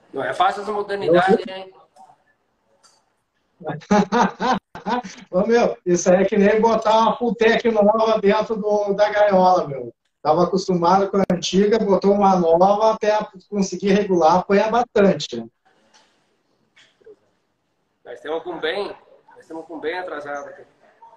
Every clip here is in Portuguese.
Não é fácil essa modernidade, hein? Ô, meu, isso aí é que nem botar uma Fulltech nova dentro da gaiola, meu. Estava acostumado com a antiga, botou uma nova até conseguir regular, apanha bastante. Né? Nós estamos com bem atrasado aqui.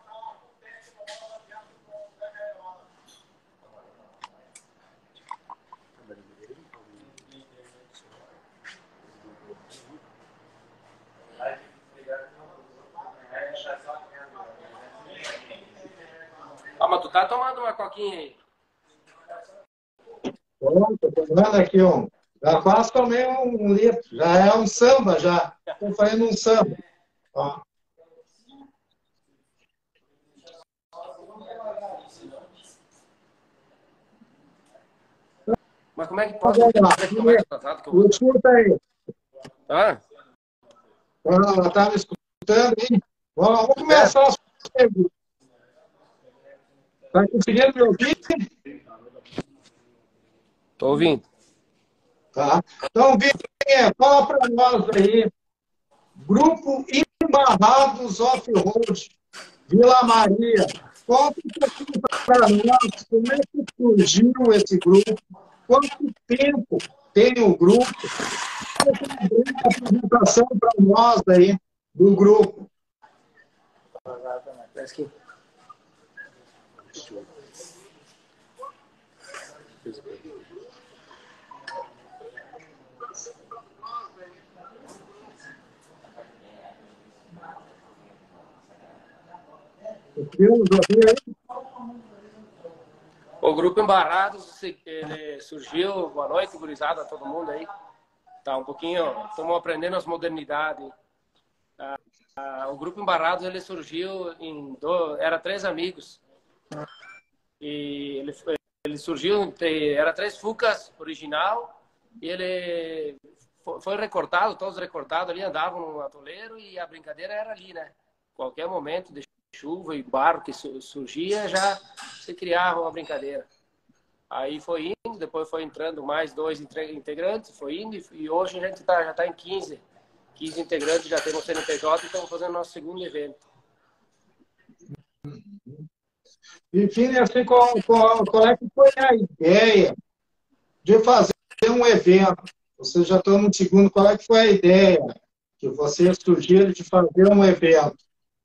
Ah, mas tu tá tomando uma coquinha aí? Pronto, tô vendo aqui um. Já quase tomei um litro. Já é um samba, já. Estou fazendo um samba. Ó. Mas como é que Então, pode vamos lá. ser mais atrasado que eu vou? Escuta aí. Ah, Ela está me escutando, hein? Vamos certo. começar as perguntas. Está conseguindo me ouvir? Tô ouvindo. Tá. Então, Vinha, fala para nós aí. Grupo Embarrados Off-Road, Vila Maria. Conta um pouquinho para nós como é que surgiu esse grupo, quanto tempo tem o grupo, uma apresentação para nós aí do grupo. Parece que... O grupo Embarrados, ele surgiu, boa noite, gurizada, todo mundo aí. Tá um pouquinho, estamos aprendendo as modernidades. O grupo Embarrados, ele surgiu era 3 amigos. E ele surgiu, era 3 Fucas original, e ele foi recortado, todos recortados ali, andavam no atoleiro e a brincadeira era ali, né? Qualquer momento de chuva e barro que surgia, já se criava uma brincadeira. Aí foi indo, depois foi entrando mais 2 integrantes, foi indo, e hoje a gente já está em 15 integrantes, já temos CNPJ e estamos fazendo nosso segundo evento. Enfim, assim, qual é que foi a ideia de fazer um evento? Vocês já estão no segundo, qual é que foi a ideia que vocês surgiram de fazer um evento?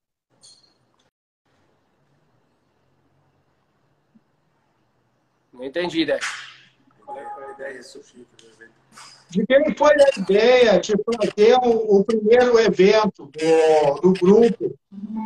Não entendi, né? Qual é a ideia surgida do evento? De quem foi a ideia de fazer o primeiro evento do grupo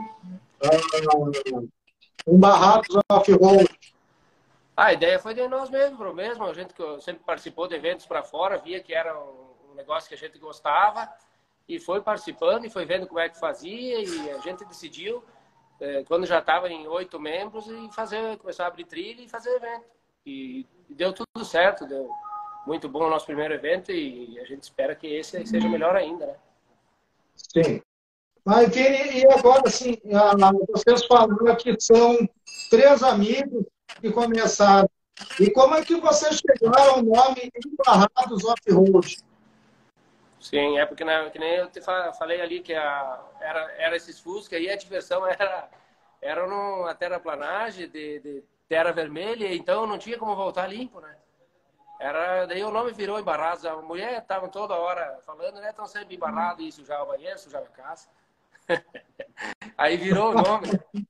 Embarrados Off-Road? A ideia foi de nós mesmo, a gente que sempre participou de eventos para fora, via que era um negócio que a gente gostava e foi participando e foi vendo como é que fazia e a gente decidiu, quando já estava em 8 membros, e começar a abrir trilha e fazer evento. E deu tudo certo, deu muito bom o nosso primeiro evento e a gente espera que esse seja melhor ainda, né? Sim. Mas, e agora, assim, vocês falaram que são 3 amigos que começaram. E como é que vocês chegaram ao nome Embarrados Off-Road? Sim, é porque que nem eu te falei ali que era esses Fusca e a diversão era numa terraplanagem de terra vermelha, então não tinha como voltar limpo, né? Daí o nome virou Embarrados. A mulher estava toda hora falando, né? Estão sempre embarrados e sujar o banheiro, sujar a casa. Aí virou o nome.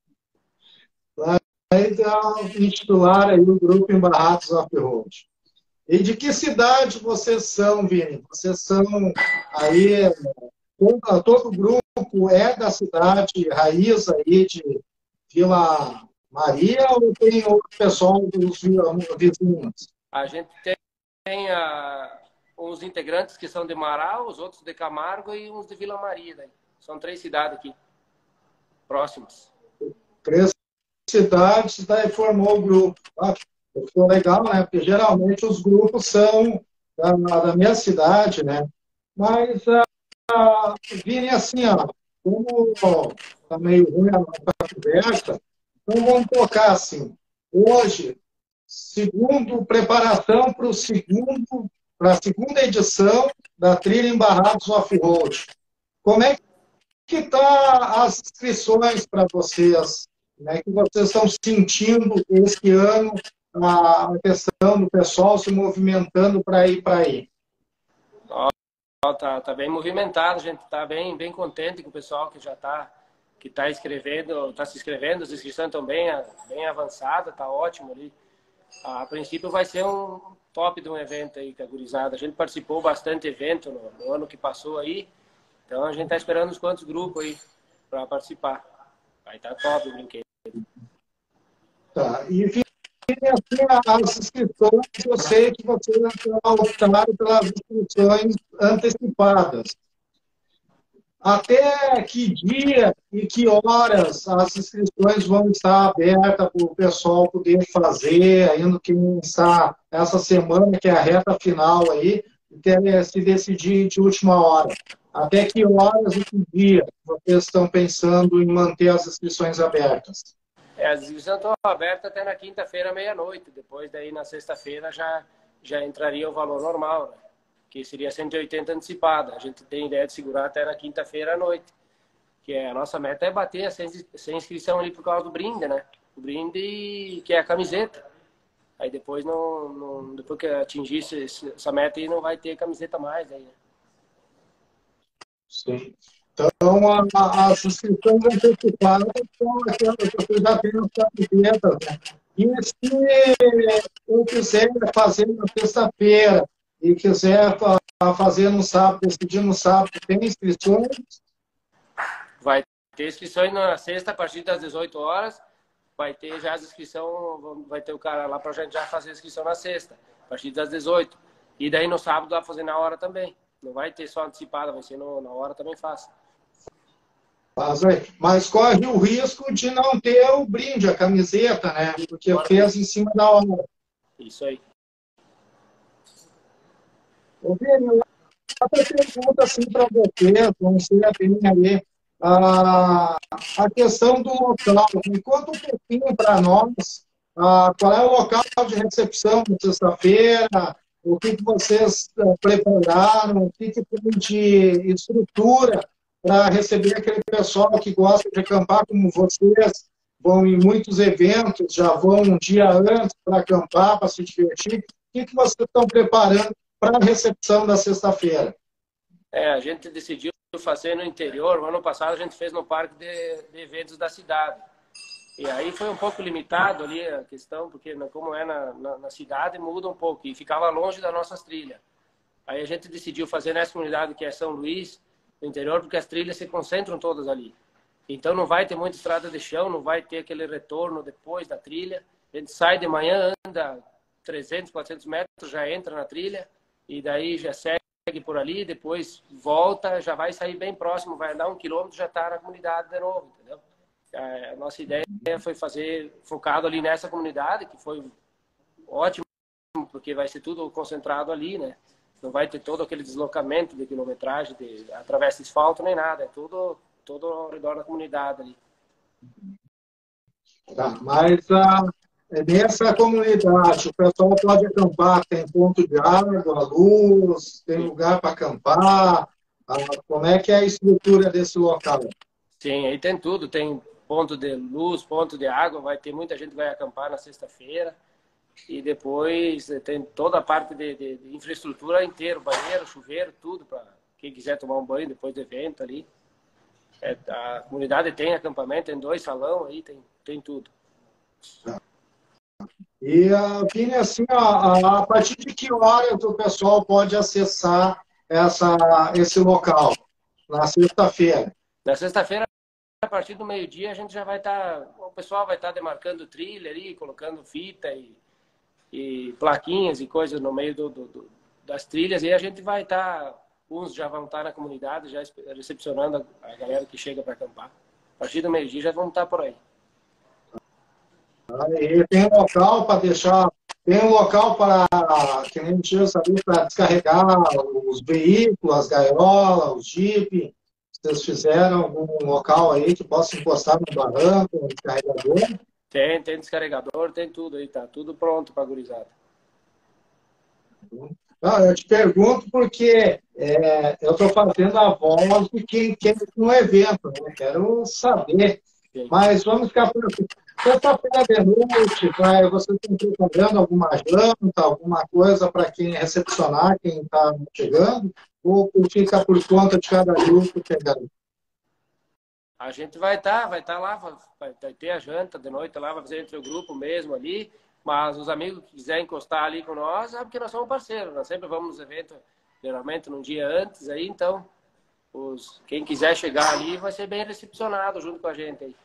Aí intitular aí o grupo Embarrados Off-Road. E de que cidade vocês são, Vini? Vocês são aí, todo o grupo é da cidade raiz aí de Vila Maria ou tem outro pessoal dos vizinhos? A gente tem uns integrantes que são de Marau, os outros de Camargo e uns de Vila Maria. Daí. São 3 cidades aqui, próximas. 3 cidades, daí formou o grupo. Tá? Ficou legal, né? Porque geralmente os grupos são da minha cidade, né? Mas Vini, assim, ó, como está meio ruim a conversa, então vamos tocar assim. Hoje, preparação para a segunda edição da trilha em Barrados Off-Road. Como é que está as inscrições para vocês? Como é que vocês estão sentindo esse ano a questão do pessoal se movimentando para ir para aí? Tá bem movimentado, a gente está bem contente com o pessoal que já está escrevendo, está se inscrevendo, as inscrições estão bem avançadas, está ótimo ali. A princípio vai ser um top de um evento aí com a gurizada. A gente participou bastante evento no ano que passou aí, então a gente está esperando uns quantos grupos aí para participar. Vai estar top o brinquedo. Tá, e assim, as inscrições, eu sei que vocês optaram pelas inscrições antecipadas. Até que dia e que horas as inscrições vão estar abertas para o pessoal poder fazer, ainda quem está essa semana, que é a reta final aí, quer se decidir de última hora. Até que horas e que dia vocês estão pensando em manter as inscrições abertas? As inscrições estão abertas até na quinta-feira, meia-noite. Depois, daí, na sexta-feira, já entraria o valor normal, né? Que seria 180 antecipada. A gente tem ideia de segurar até na quinta-feira à noite. Que a nossa meta é bater sem inscrição ali por causa do brinde, né? O brinde que é a camiseta. Aí depois, depois que atingir essa meta aí, não vai ter camiseta mais. Aí, né? Sim. Então, as inscrições antecipadas são aquelas que você já tem nas camisetas, né? E se eu quiser fazer na sexta-feira e quiser fazer no sábado, decidir no sábado, tem inscrições? Vai ter inscrições na sexta, a partir das 18 horas. Vai ter já as inscrições, vai ter o cara lá para a gente já fazer a inscrição na sexta, a partir das 18. E daí no sábado vai fazer na hora também. Não vai ter só antecipada, vai ser na hora também fácil. Mas corre o risco de não ter o brinde, a camiseta, né? Porque fez em cima da hora. Isso aí. Ô, Vini, outra pergunta assim para vocês, vamos ser bem aí. A questão do local. Me conta um pouquinho para nós qual é o local de recepção na sexta-feira, o que vocês prepararam, o que tem de estrutura para receber aquele pessoal que gosta de acampar como vocês, vão em muitos eventos, já vão um dia antes para acampar, para se divertir. O que vocês estão preparando para a recepção da sexta-feira? A gente decidiu fazer no interior. O ano passado a gente fez no parque de eventos da cidade. E aí foi um pouco limitado ali a questão, porque como é na cidade, muda um pouco. E ficava longe das nossas trilhas. Aí a gente decidiu fazer nessa comunidade que é São Luís, no interior, porque as trilhas se concentram todas ali. Então não vai ter muita estrada de chão, não vai ter aquele retorno depois da trilha. A gente sai de manhã, anda 300, 400 metros, já entra na trilha, e daí já segue por ali, depois volta, já vai sair bem próximo, vai andar 1 quilômetro, já está na comunidade de novo, entendeu? A nossa ideia foi fazer focado ali nessa comunidade, que foi ótimo, porque vai ser tudo concentrado ali, né? Não vai ter todo aquele deslocamento de quilometragem, através de asfalto, nem nada. É tudo ao redor da comunidade ali. Tá, mas nessa comunidade, o pessoal pode acampar, tem ponto de água, luz, tem lugar para acampar. Como é que é a estrutura desse local? Sim, aí tem tudo. Tem ponto de luz, ponto de água. Vai ter muita gente que vai acampar na sexta-feira. E depois tem toda a parte de infraestrutura inteira, banheiro, chuveiro, tudo para quem quiser tomar um banho depois do evento ali. A comunidade tem acampamento, tem 2 salões aí, tem tudo. E, Vini, assim, a partir de que horas o pessoal pode acessar esse local? Na sexta-feira? Na sexta-feira, a partir do meio-dia, a gente já vai estar... O pessoal vai estar demarcando trilha ali, colocando fita e plaquinhas e coisas no meio das trilhas. E a gente vai estar... Uns já vão estar na comunidade, já recepcionando a galera que chega para acampar. A partir do meio-dia já vamos estar por aí. E tem local para deixar... Tem um local para, que nem tinha sabido, para descarregar os veículos, as gaiolas, os jipes. Vocês fizeram algum local aí que possa encostar no barranco, no descarregador? Tem descarregador, tem tudo aí, tá tudo pronto para a gurizada. Eu te pergunto porque eu estou fazendo a voz de quem quer ir no evento, né? Quero saber. Mas vamos ficar por aqui. Sexta-feira de noite, vocês estão preparando alguma janta, alguma coisa para quem recepcionar, quem está chegando? Ou fica por conta de cada grupo chegando? A gente vai estar lá, vai ter a janta de noite lá, vai fazer entre o grupo mesmo ali. Mas os amigos que quiserem encostar ali com nós, sabe que nós somos parceiros. Nós sempre vamos nos eventos, geralmente num dia antes aí, então quem quiser chegar ali vai ser bem recepcionado junto com a gente aí.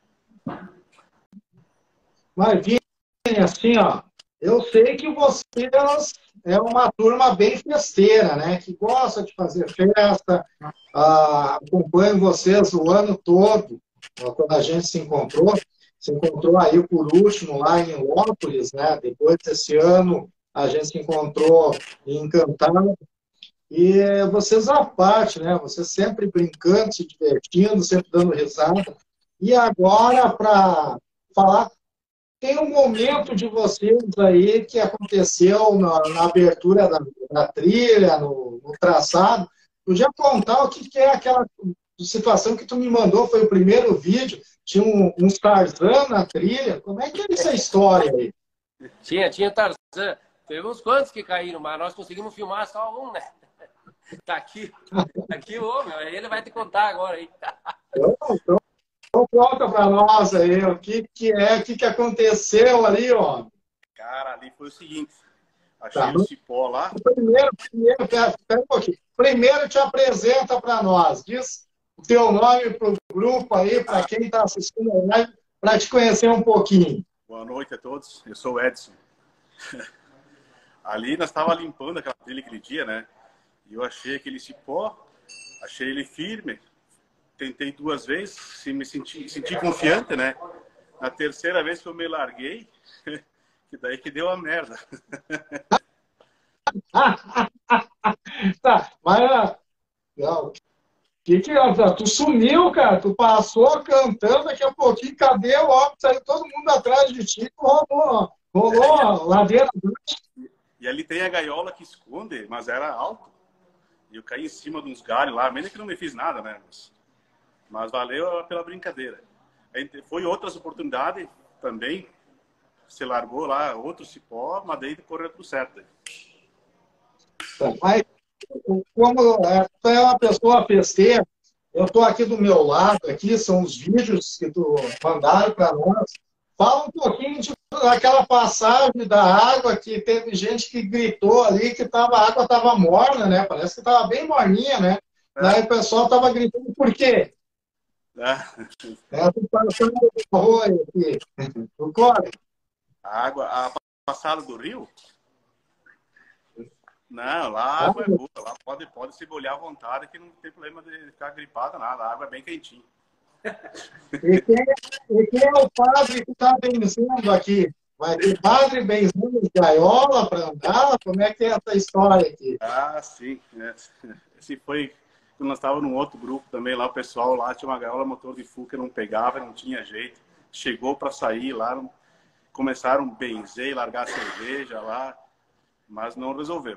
Mas, assim, ó, eu sei que vocês é uma turma bem festeira, né? Que gosta de fazer festa, acompanho vocês o ano todo, quando a gente se encontrou aí por último lá em Lópolis, né? Depois desse ano a gente se encontrou em Encantado. E vocês à parte, né? Vocês sempre brincando, se divertindo, sempre dando risada. E agora, para falar, tem um momento de vocês aí que aconteceu na abertura da trilha, no traçado. Podia contar o que é aquela situação que tu me mandou, foi o primeiro vídeo, tinha um Tarzan na trilha. Como é que é essa história aí? Tinha o Tarzan. Teve uns quantos que caíram, mas nós conseguimos filmar só um, né? Tá aqui o homem, ele vai te contar agora aí. Então conta para nós aí, o que aconteceu ali, ó. Cara, ali foi o seguinte, achei o cipó lá. Pera um pouquinho. Primeiro te apresenta para nós, diz o teu nome para o grupo aí, para quem está assistindo a live, para te conhecer um pouquinho. Boa noite a todos, eu sou o Edson. Ali nós estávamos limpando aquela trilha aquele dia, né? E eu achei aquele cipó, achei ele firme, tentei 2 vezes, me senti confiante, né? Na terceira vez que eu me larguei, que daí que deu a merda. Tá, mas não, tu sumiu, cara, tu passou cantando, daqui a pouquinho, cadê o óbvio? Saiu todo mundo atrás de ti, rolou ladeira. E ali tem a gaiola que esconde, mas era alto. E eu caí em cima de uns galhos lá, mesmo que não me fiz nada, né? Mas valeu pela brincadeira. Foi outras oportunidades também. Se largou lá, outro cipó, mas daí correu tudo certo. Mas, como tu é uma pessoa festeira, eu estou aqui do meu lado, aqui são os vídeos que tu mandaram para nós. Fala um pouquinho daquela passagem da água, que teve gente que gritou ali que a água estava morna, né? Parece que estava bem morninha, né? Daí o pessoal estava gritando, por quê? Essa passagem do arroio aqui, do córrego. A passada do rio? Não, lá a água é boa, lá pode se molhar à vontade, que não tem problema de ficar gripada, nada, a água é bem quentinha. E quem é o padre que está benzendo aqui? Vai ter padre benzendo de gaiola para andar? Como é que é essa história aqui? Ah, sim. Esse foi quando nós estávamos num outro grupo também, lá o pessoal lá tinha uma gaiola motor de fuga que não pegava, não tinha jeito. Chegou para sair lá, começaram a benzer, largar a cerveja lá, mas não resolveu.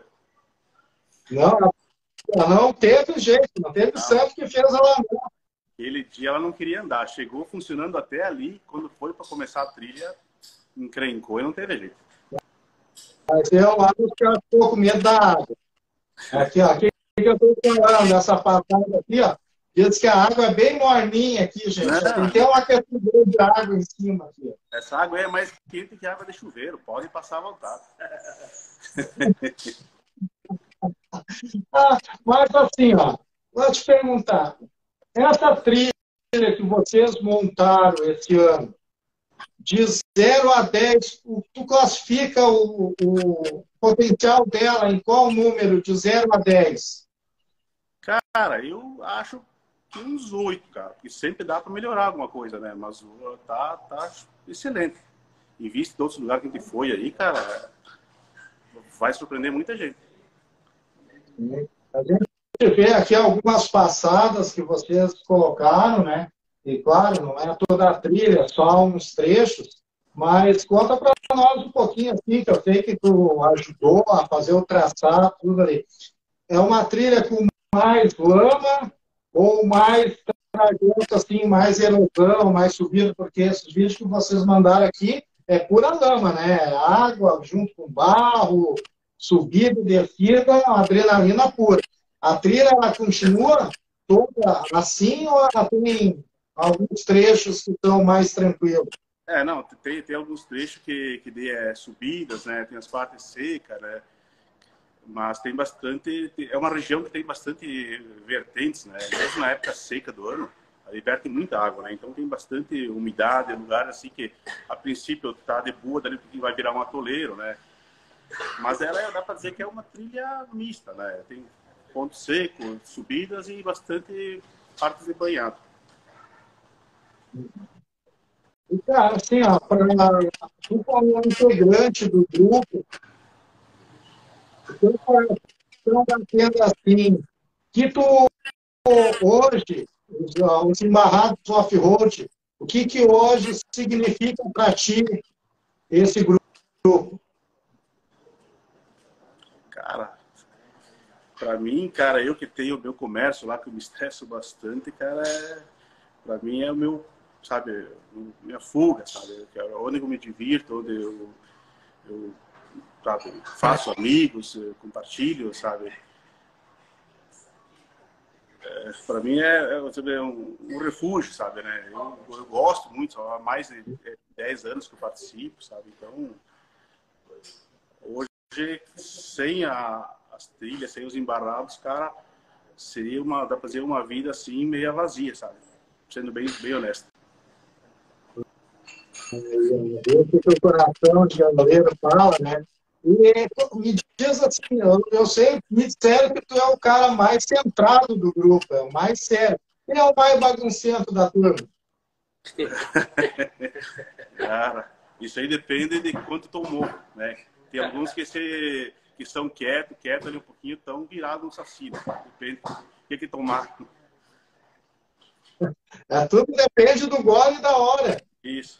Não teve jeito, não teve santo que fez ela andar. Aquele dia ela não queria andar, chegou funcionando até ali, quando foi para começar a trilha, encrencou e não teve jeito. Mas eu acho que ela ficou com medo da água. Aqui, ó, aqui que eu estou falando, essa passada aqui, ó, diz que a água é bem morninha aqui, gente. Tem até um aquecedor de água em cima aqui. Essa água é mais quente que água de chuveiro, pode passar à vontade. Mas assim, ó, vou te perguntar, essa trilha que vocês montaram esse ano, de 0 a 10, tu classifica o potencial dela em qual número, de 0 a 10? Cara, eu acho que uns 8, cara, porque sempre dá para melhorar alguma coisa, né? Mas tá excelente. Em vista de outros lugares que a gente foi aí, cara, vai surpreender muita gente. A gente vê aqui algumas passadas que vocês colocaram, né? E claro, não é toda a trilha, só uns trechos, mas conta para nós um pouquinho assim, que eu sei que tu ajudou a fazer o traçado, tudo ali. é uma trilha com mais lama ou mais trajeto, assim, mais erosão, mais subida? Porque esses vídeos que vocês mandaram aqui é pura lama, né? Água junto com barro, subida e descida, adrenalina pura. A trilha, ela continua toda assim ou ela tem alguns trechos que estão mais tranquilos? Não, tem alguns trechos que é subidas, né? Tem as partes secas, né? Mas tem bastante, é uma região que tem bastante vertentes, né? Mesmo na época seca do ano, ali verte muita água, né? Então tem bastante umidade, lugar assim que a princípio tá de boa, dali vai virar um atoleiro, né? Mas ela dá para dizer que é uma trilha mista, né? Tem ponto seco, subidas e bastante partes de banhado. E, cara, assim, ó, para tu como integrante do grupo, então, estão batendo assim, que tu hoje, os embarrados off-road, o que que hoje significa para ti esse grupo? Cara, para mim, cara, eu que tenho o meu comércio lá, que eu me estresso bastante, cara, para mim é o meu, sabe, minha fuga, sabe? É onde eu me divirto, onde eu sabe, faço amigos, compartilho, sabe? Para mim é um refúgio, sabe, né? Eu gosto muito, há mais de 10 anos que eu participo, sabe? Então, hoje, sem as trilhas, sem os embarrados, cara, dá pra fazer uma vida assim, meio vazia, sabe? Sendo bem honesto. Ver que o teu coração de galeiro fala, né? E me diz assim, eu sei, me disseram que tu é o cara mais centrado do grupo, é o mais sério. Quem é o mais baguncento da turma? Cara, isso aí depende de quanto tomou, né? Tem alguns que são quietos ali um pouquinho, estão virados no saci, né? Depende do que tomar. Tudo depende do gole e da hora. Isso.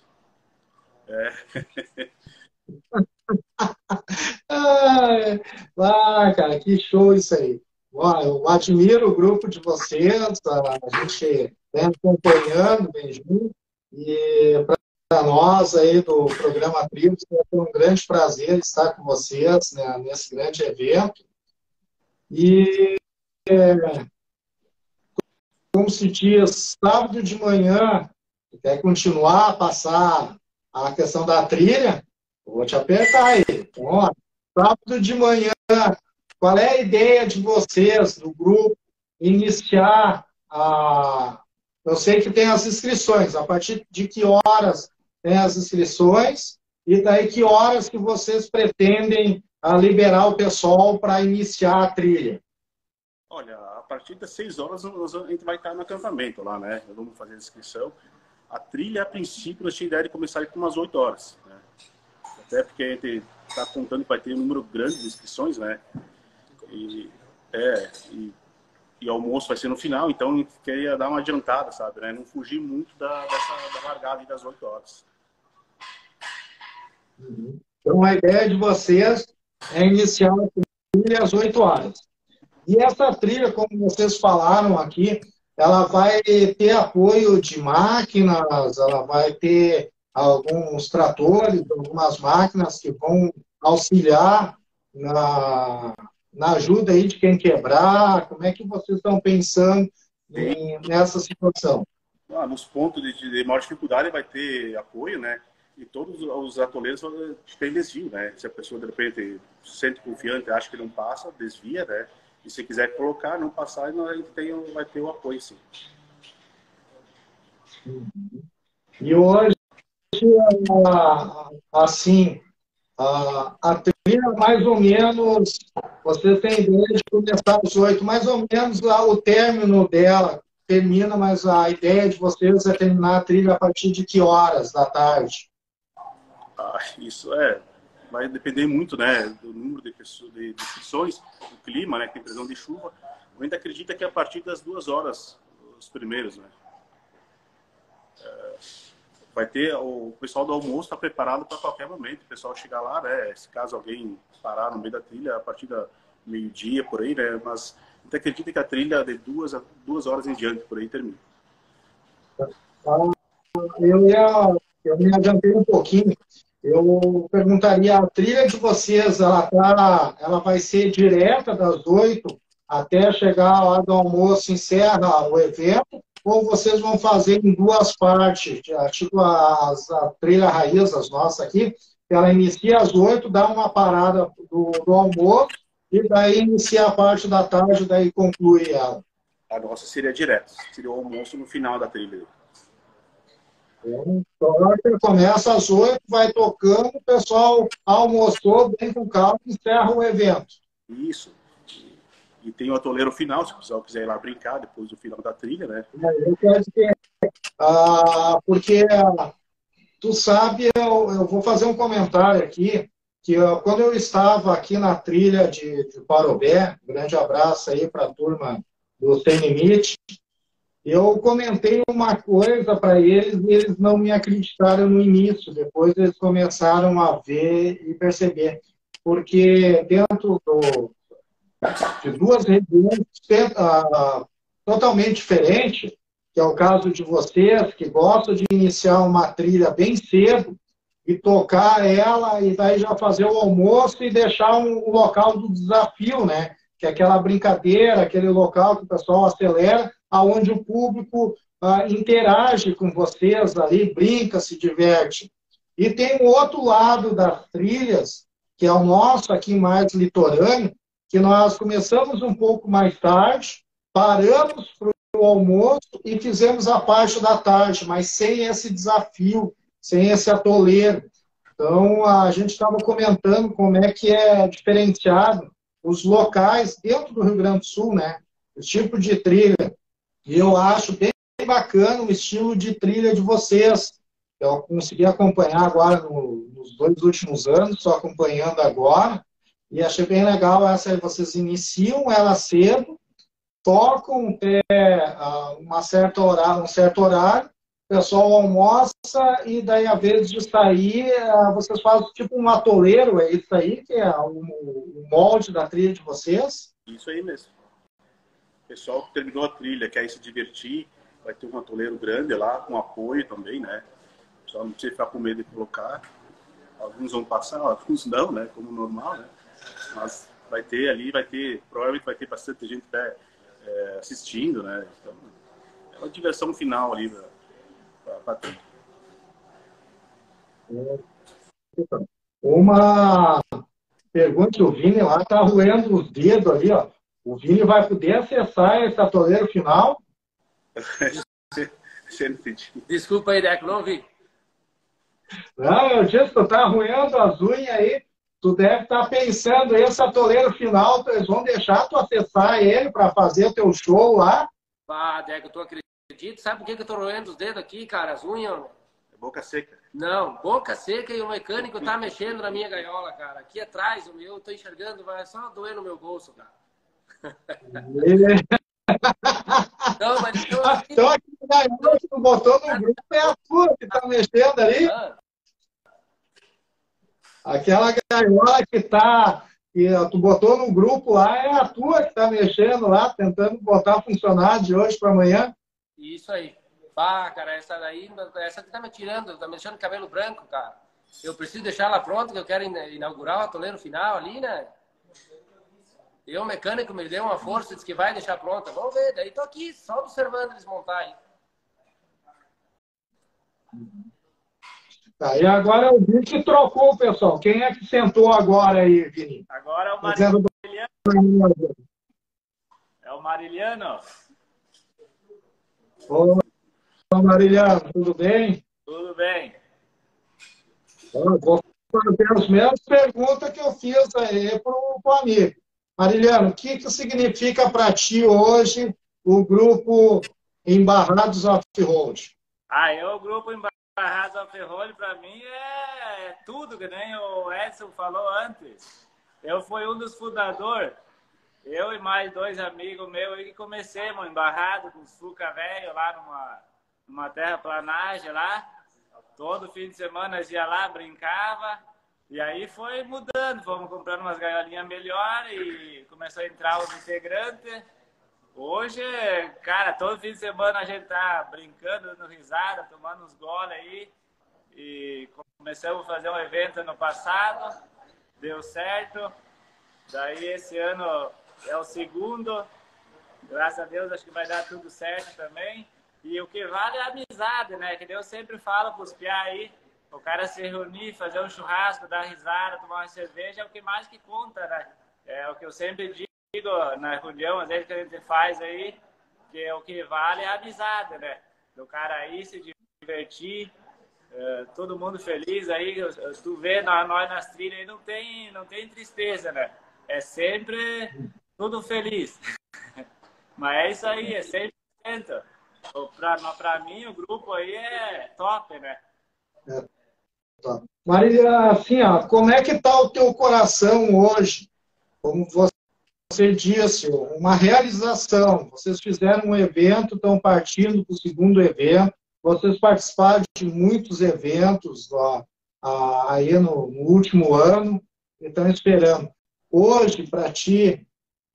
Cara, que show isso aí. Ó, eu admiro o grupo de vocês, a gente vem acompanhando, vem junto, e para nós aí do programa Tribos, é um grande prazer estar com vocês, né, nesse grande evento. E, como se diz, sábado de manhã, quer continuar a passar a questão da trilha, eu vou te apertar aí. Então, ó, sábado de manhã, qual é a ideia de vocês, do grupo, iniciar a... Eu sei que tem as inscrições, a partir de que horas tem as inscrições, e daí que horas que vocês pretendem liberar o pessoal para iniciar a trilha? Olha, a partir das 6 horas a gente vai estar no acampamento lá, né? Vamos fazer a inscrição. A trilha, a princípio, nós tínhamos ideia de começar com umas 8 horas, né? Até porque a gente está contando que vai ter um número grande de inscrições, né? E o almoço vai ser no final, então a gente queria dar uma adiantada, sabe, né? Não fugir muito da largada das 8 horas. Então, a ideia de vocês é iniciar a trilha às 8 horas. E essa trilha, como vocês falaram aqui, ela vai ter apoio de máquinas, ela vai ter alguns tratores, algumas máquinas que vão auxiliar na ajuda aí de quem quebrar. Como é que vocês estão pensando nessa situação? Nos pontos de maior dificuldade vai ter apoio, né? E todos os atoleiros têm desvio, né? Se a pessoa, de repente, se sente confiante, acha que não passa, desvia, né? E se quiser colocar, não passar, a gente vai ter o apoio, sim. E hoje, assim, a trilha, mais ou menos, vocês têm ideia de começar às 8, mais ou menos o término dela termina, mas a ideia de vocês é terminar a trilha a partir de que horas da tarde? Isso vai depender muito, né, do número de pessoas, de inscrições, do clima, né, que tem previsão de chuva. A gente acredita que a partir das 2 horas, os primeiros, né. Vai ter, o pessoal do almoço está preparado para qualquer momento, o pessoal chegar lá, né, se caso alguém parar no meio da trilha, a partir meio-dia, por aí, né? Mas a gente acredita que a trilha de 2 horas em diante, por aí, termina. Eu, ia, eu me adiantei um pouquinho. Eu perguntaria, a trilha de vocês, ela vai ser direta das 8 até chegar a hora do almoço, encerra o evento, ou vocês vão fazer em duas partes, tipo a trilha raiz, as nossas aqui, ela inicia às 8, dá uma parada do almoço, e daí inicia a parte da tarde, daí conclui ela. A nossa seria direto, seria o almoço no final da trilha. Então, começa às 8, vai tocando, o pessoal almoçou bem com calma e encerra o evento. Isso. E tem o atoleiro final, se o pessoal quiser ir lá brincar depois do final da trilha, né? Eu quero dizer, porque tu sabe, eu vou fazer um comentário aqui, que quando eu estava aqui na trilha de Parobé, grande abraço aí para a turma do Sem Limite, eu comentei uma coisa para eles e eles não me acreditaram no início, depois eles começaram a ver e perceber. Porque dentro de duas regiões totalmente diferentes, que é o caso de vocês, que gostam de iniciar uma trilha bem cedo e tocar ela e daí já fazer o almoço e deixar o local do desafio, né? Que é aquela brincadeira, aquele local que o pessoal acelera, aonde o público interage com vocês ali, brinca, se diverte. E tem um outro lado das trilhas, que é o nosso aqui mais litorâneo, que nós começamos um pouco mais tarde, paramos para o almoço e fizemos a parte da tarde, mas sem esse desafio, sem esse atoleiro. Então, a gente estava comentando como é que é diferenciado os locais dentro do Rio Grande do Sul, né? O tipo de trilha. E eu acho bem bacana o estilo de trilha de vocês. Eu consegui acompanhar agora nos 2 últimos anos, estou acompanhando agora, e achei bem legal essa. Vocês iniciam ela cedo, tocam até um certo horário, o pessoal almoça e daí, a vez de sair, vocês fazem tipo um atoleiro, é isso aí, que é o molde da trilha de vocês? Isso aí mesmo. O pessoal que terminou a trilha, quer ir se divertir, vai ter um atoleiro grande lá, com apoio também, né? O pessoal não precisa ficar com medo de colocar. Alguns vão passar, alguns não, né? Como normal, né? Mas vai ter ali, provavelmente vai ter bastante gente assistindo, né? Então, é uma diversão final ali para ter. Uma pergunta que o Vini lá está roendo os dedos ali, ó. O Vini vai poder acessar esse atoleiro final? Desculpa aí, Deco, não vi. Não, eu disse, tu tá roendo as unhas aí, tu deve estar pensando, esse atoleiro final, eles vão deixar tu acessar ele para fazer o teu show lá? Ah, Deco, tu acredita? Sabe por que eu tô roendo os dedos aqui, cara? As unhas? É boca seca. Não, boca seca e o mecânico tá mexendo na minha gaiola, cara. Aqui atrás, eu tô enxergando, vai só doer no meu bolso, cara. Não, mas então aqui na gaiola que tu botou no grupo é a tua que tá mexendo ali? Aquela gaiola que tu botou no grupo lá é a tua que tá mexendo lá, tentando botar funcionar de hoje para amanhã? Isso aí. Ah, cara, essa que tá me tirando, tá me deixando cabelo branco, cara. Eu preciso deixar ela pronta, que eu quero inaugurar o atoleiro final ali, né? E o mecânico me deu uma força, disse que vai deixar pronta. Vamos ver, daí tô aqui, só observando eles montar aí. Tá, e agora o Vini que trocou, pessoal. Quem é que sentou agora aí, Vini? Agora é o Mariliano. É o Mariliano. Ô, Mariliano, tudo bem? Tudo bem. Eu vou fazer as mesmas perguntas que eu fiz aí para o amigo. Mariliano, o que significa para ti hoje o grupo Embarrados Off-Road? O grupo Embarrados Off-Road, para mim, é tudo, que nem o Edson falou antes. Eu fui um dos fundadores. Eu e mais 2 amigos meus que comecemos embarrado com os Fuca velho lá numa terraplanagem lá. Todo fim de semana nós ia lá, brincava. E aí foi mudando, fomos comprando umas gaiolinhas melhor e começou a entrar os integrantes. Hoje, cara, todo fim de semana a gente tá brincando, dando risada, tomando uns goles aí. E começamos a fazer um evento ano passado, deu certo. Daí esse ano é o segundo. Graças a Deus, acho que vai dar tudo certo também. E o que vale é a amizade, né? Que eu sempre falo pros piá aí, o cara se reunir, fazer um churrasco, dar risada, tomar uma cerveja, é o que mais que conta, né? É o que eu sempre digo na reunião, às vezes que a gente faz aí, que o que vale é a amizade, né? Do cara aí se divertir, todo mundo feliz aí, tu vê nós nas trilhas aí não tem tristeza, né? É sempre tudo feliz. Mas é isso aí, é 100%. Pra mim, o grupo aí é top, né? Tá. Marília, assim, ó, como é que tá o teu coração hoje? Como você disse, uma realização. Vocês fizeram um evento, estão partindo para o segundo evento. Vocês participaram de muitos eventos aí no último ano e estão esperando. Hoje, para ti,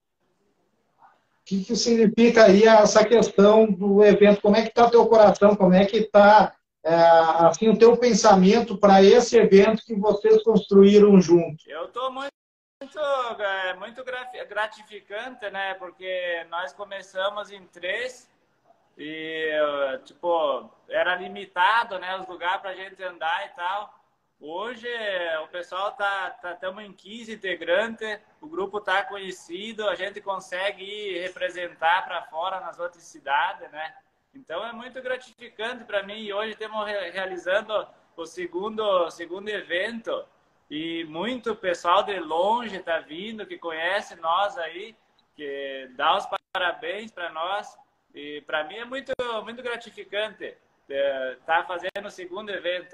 o que significa aí essa questão do evento? Como é que está o teu coração? Como é que está assim, o teu pensamento para esse evento que vocês construíram juntos? Eu estou muito gratificante, né? Porque nós começamos em 3 e, tipo, era limitado, né? Os lugares para a gente andar e tal. Hoje, o pessoal estamos em 15 integrantes, o grupo está conhecido, a gente consegue ir representar para fora nas outras cidades, né? Então, é muito gratificante para mim. E hoje estamos realizando o segundo evento. E muito pessoal de longe está vindo, que conhece nós aí, que dá os parabéns para nós. E para mim é muito gratificante estar fazendo o segundo evento.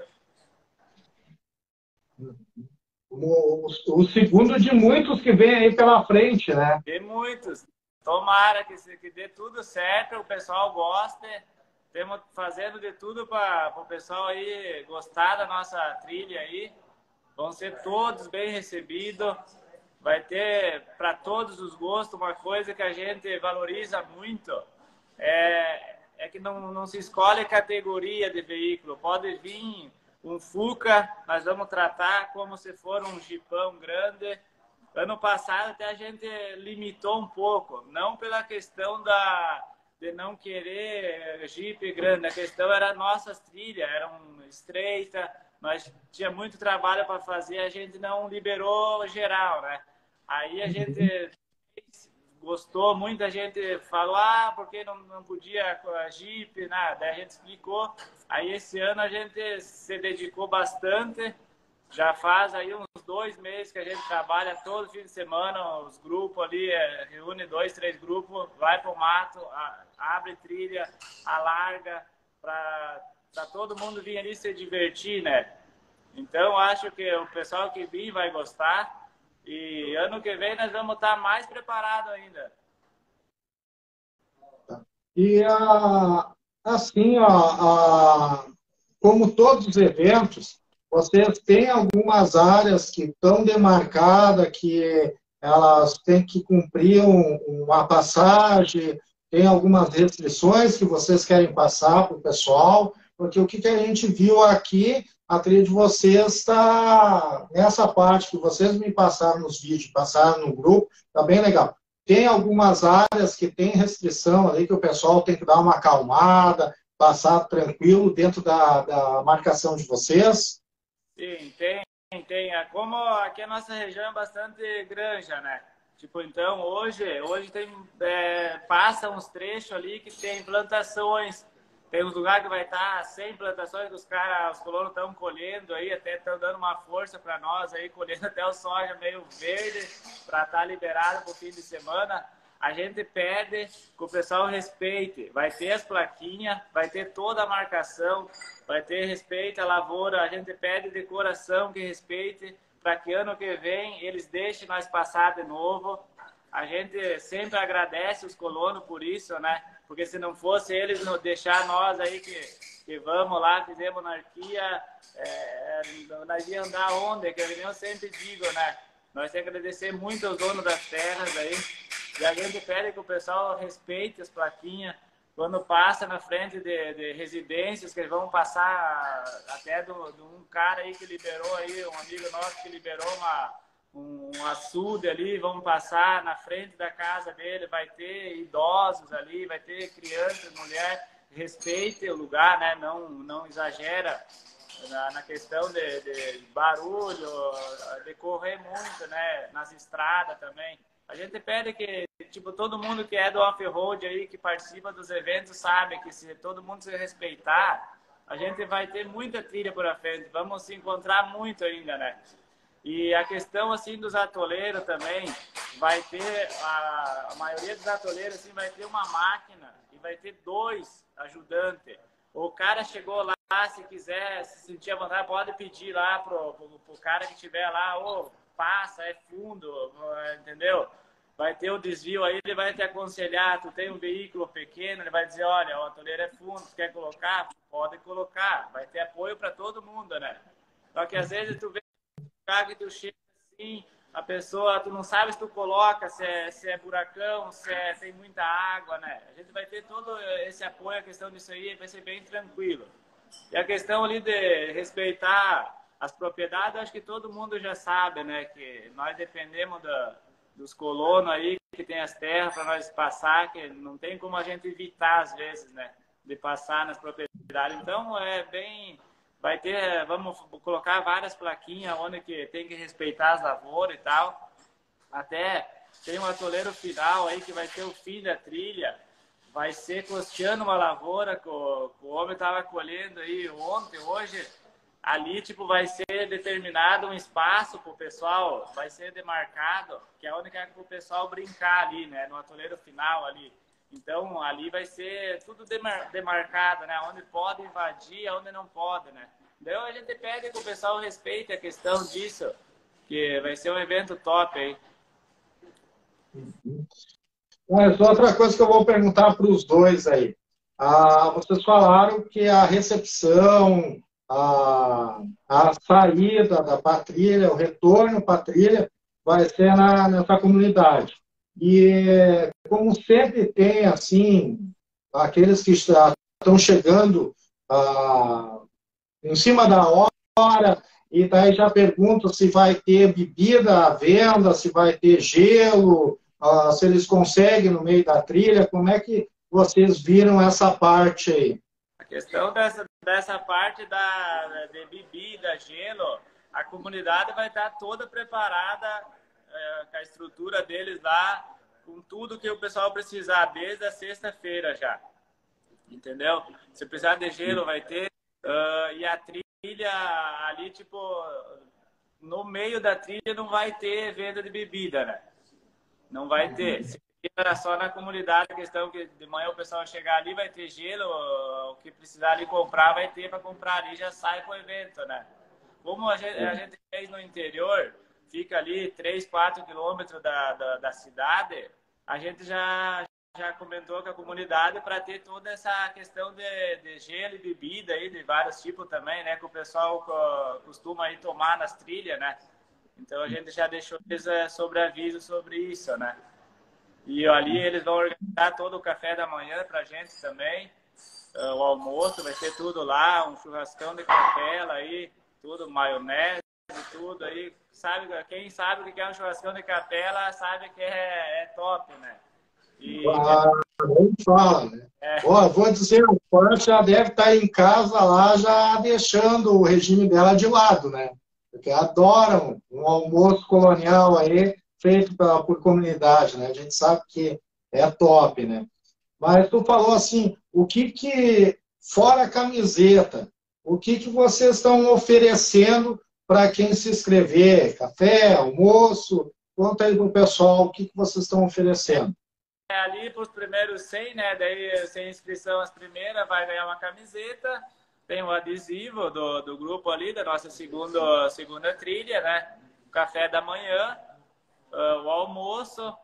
O segundo de muitos que vem aí pela frente, né? De muitos. Tomara que dê tudo certo, o pessoal goste. Estamos fazendo de tudo para o pessoal aí gostar da nossa trilha aí. Vão ser todos bem recebidos. Vai ter para todos os gostos. Uma coisa que a gente valoriza muito é que não se escolhe categoria de veículo. Pode vir um Fuca, nós vamos tratar como se for um jipão grande. Ano passado até a gente limitou um pouco, não pela questão de não querer Jeep grande, a questão era nossas trilhas, eram estreitas, nós tinha muito trabalho para fazer, a gente não liberou geral, né? Aí a gente gostou, muita gente falou, porque não podia com a Jeep, nada, daí a gente explicou. Aí esse ano a gente se dedicou bastante, já faz aí uns 2 meses que a gente trabalha todo fim de semana, os grupos ali, reúne 2, 3 grupos, vai pro mato, abre trilha, alarga, para todo mundo vir ali se divertir, né? Então, acho que o pessoal que vir vai gostar e ano que vem nós vamos estar mais preparados ainda. E, assim, como todos os eventos, vocês têm algumas áreas que estão demarcadas, que elas têm que cumprir uma passagem, tem algumas restrições que vocês querem passar para o pessoal, porque o que a gente viu aqui, a trilha de vocês está nessa parte que vocês me passaram nos vídeos, passaram no grupo, está bem legal. Tem algumas áreas que tem restrição ali, que o pessoal tem que dar uma acalmada, passar tranquilo dentro da marcação de vocês? Sim, tem. Como aqui a nossa região é bastante granja, né? Tipo, então hoje tem, passa uns trechos ali que tem plantações. Tem uns lugares que vai estar sem plantações, que os colonos estão colhendo aí, até estão dando uma força para nós aí, colhendo até o soja meio verde para estar liberado para o fim de semana. A gente pede que o pessoal respeite. Vai ter as plaquinhas, vai ter toda a marcação, vai ter respeito à lavoura. A gente pede de coração que respeite, para que ano que vem eles deixem nós passar de novo. A gente sempre agradece os colonos por isso, né? Porque se não fosse eles deixar nós aí que vamos lá, fizemos anarquia, nós íamos andar onde, que eu sempre digo, né? Nós temos que agradecer muito aos donos das terras aí. E a gente pede que o pessoal respeite as plaquinhas. Quando passa na frente de residências, que eles vão passar até de um cara aí que liberou aí, um amigo nosso que liberou um açude ali, vamos passar na frente da casa dele, vai ter idosos ali, vai ter crianças, mulher, respeite o lugar, né? Não exagera na questão de barulho, de correr muito, né? Nas estradas também. A gente pede que, tipo, todo mundo que é do off-road aí, que participa dos eventos, sabe que se todo mundo se respeitar, a gente vai ter muita trilha por frente. Vamos se encontrar muito ainda, né? E a questão, assim, dos atoleiros também, vai ter, a maioria dos atoleiros, assim, vai ter uma máquina e vai ter 2 ajudantes. O cara chegou lá, se quiser se sentir à vontade, pode pedir lá pro cara que estiver lá, ô, passa, é fundo, entendeu? Vai ter o desvio aí, ele vai te aconselhar, tu tem um veículo pequeno, ele vai dizer, olha, o atoleiro é fundo, tu quer colocar? Pode colocar, vai ter apoio para todo mundo, né? Só que às vezes tu vê um carro que tu chega assim, a pessoa, tu não sabe se tu coloca, se é buracão, tem muita água, né? A gente vai ter todo esse apoio, a questão disso aí vai ser bem tranquilo. E a questão ali de respeitar as propriedades, acho que todo mundo já sabe, né? Que nós dependemos dos colonos aí, que tem as terras para nós passar, que não tem como a gente evitar, às vezes, né? De passar nas propriedades. Então, vai ter, vamos colocar várias plaquinhas onde que tem que respeitar as lavouras e tal. Até tem um atoleiro final aí que vai ter o fim da trilha. Vai ser costeando uma lavoura que o homem estava colhendo aí ontem, hoje. Ali, tipo, vai ser determinado um espaço para o pessoal, vai ser demarcado, que é onde quer que o pessoal brincar ali, né? No atoleiro final ali. Então, ali vai ser tudo demarcado, né? Onde pode invadir, onde não pode, né? Então, a gente pede que o pessoal respeite a questão disso, que vai ser um evento top aí. Mas outra coisa que eu vou perguntar para os dois aí. Vocês falaram que a recepção, a saída da patrilha, o retorno para a trilha, vai ser nessa comunidade. E como sempre tem, assim, aqueles que estão chegando em cima da hora, e daí já pergunto se vai ter bebida à venda, se vai ter gelo, se eles conseguem no meio da trilha. Como é que vocês viram essa parte aí? A questão dessa parte de bebida, gelo, a comunidade vai estar toda preparada com a estrutura deles lá, com tudo que o pessoal precisar, desde a sexta-feira já. Entendeu? Se precisar de gelo, vai ter. E a trilha ali, tipo, no meio da trilha não vai ter venda de bebida, né? Não vai ter. Se era só na comunidade, a questão que de manhã o pessoal chegar ali, vai ter gelo, o que precisar ali comprar, vai ter para comprar ali, já sai pro evento, né? Como a gente fez no interior, fica ali 3, 4 quilômetros da cidade, a gente já comentou com a comunidade para ter toda essa questão de gelo e bebida aí, de vários tipos também, né? Que o pessoal costuma aí tomar nas trilhas, né? Então a gente já deixou eles sobre aviso sobre isso, né? E ali eles vão organizar todo o café da manhã pra gente também. O almoço vai ser tudo lá, um churrascão de capela aí, tudo, maionese, tudo aí. Quem sabe o que é um churrascão de capela sabe que é top, né? Não fala, né? Vou dizer, o Pan já deve estar em casa lá, já deixando o regime dela de lado, né? Porque adoram um almoço colonial aí, feito por comunidade, né? A gente sabe que é top, né? Mas tu falou assim, fora a camiseta, o que vocês estão oferecendo para quem se inscrever? Café, almoço? Conta aí para o pessoal o que vocês estão oferecendo. Ali para os primeiros 100, né? Daí, sem inscrição, as primeiras vai ganhar uma camiseta. Tem o adesivo do grupo ali, da nossa segunda trilha, né? O café da manhã, o almoço,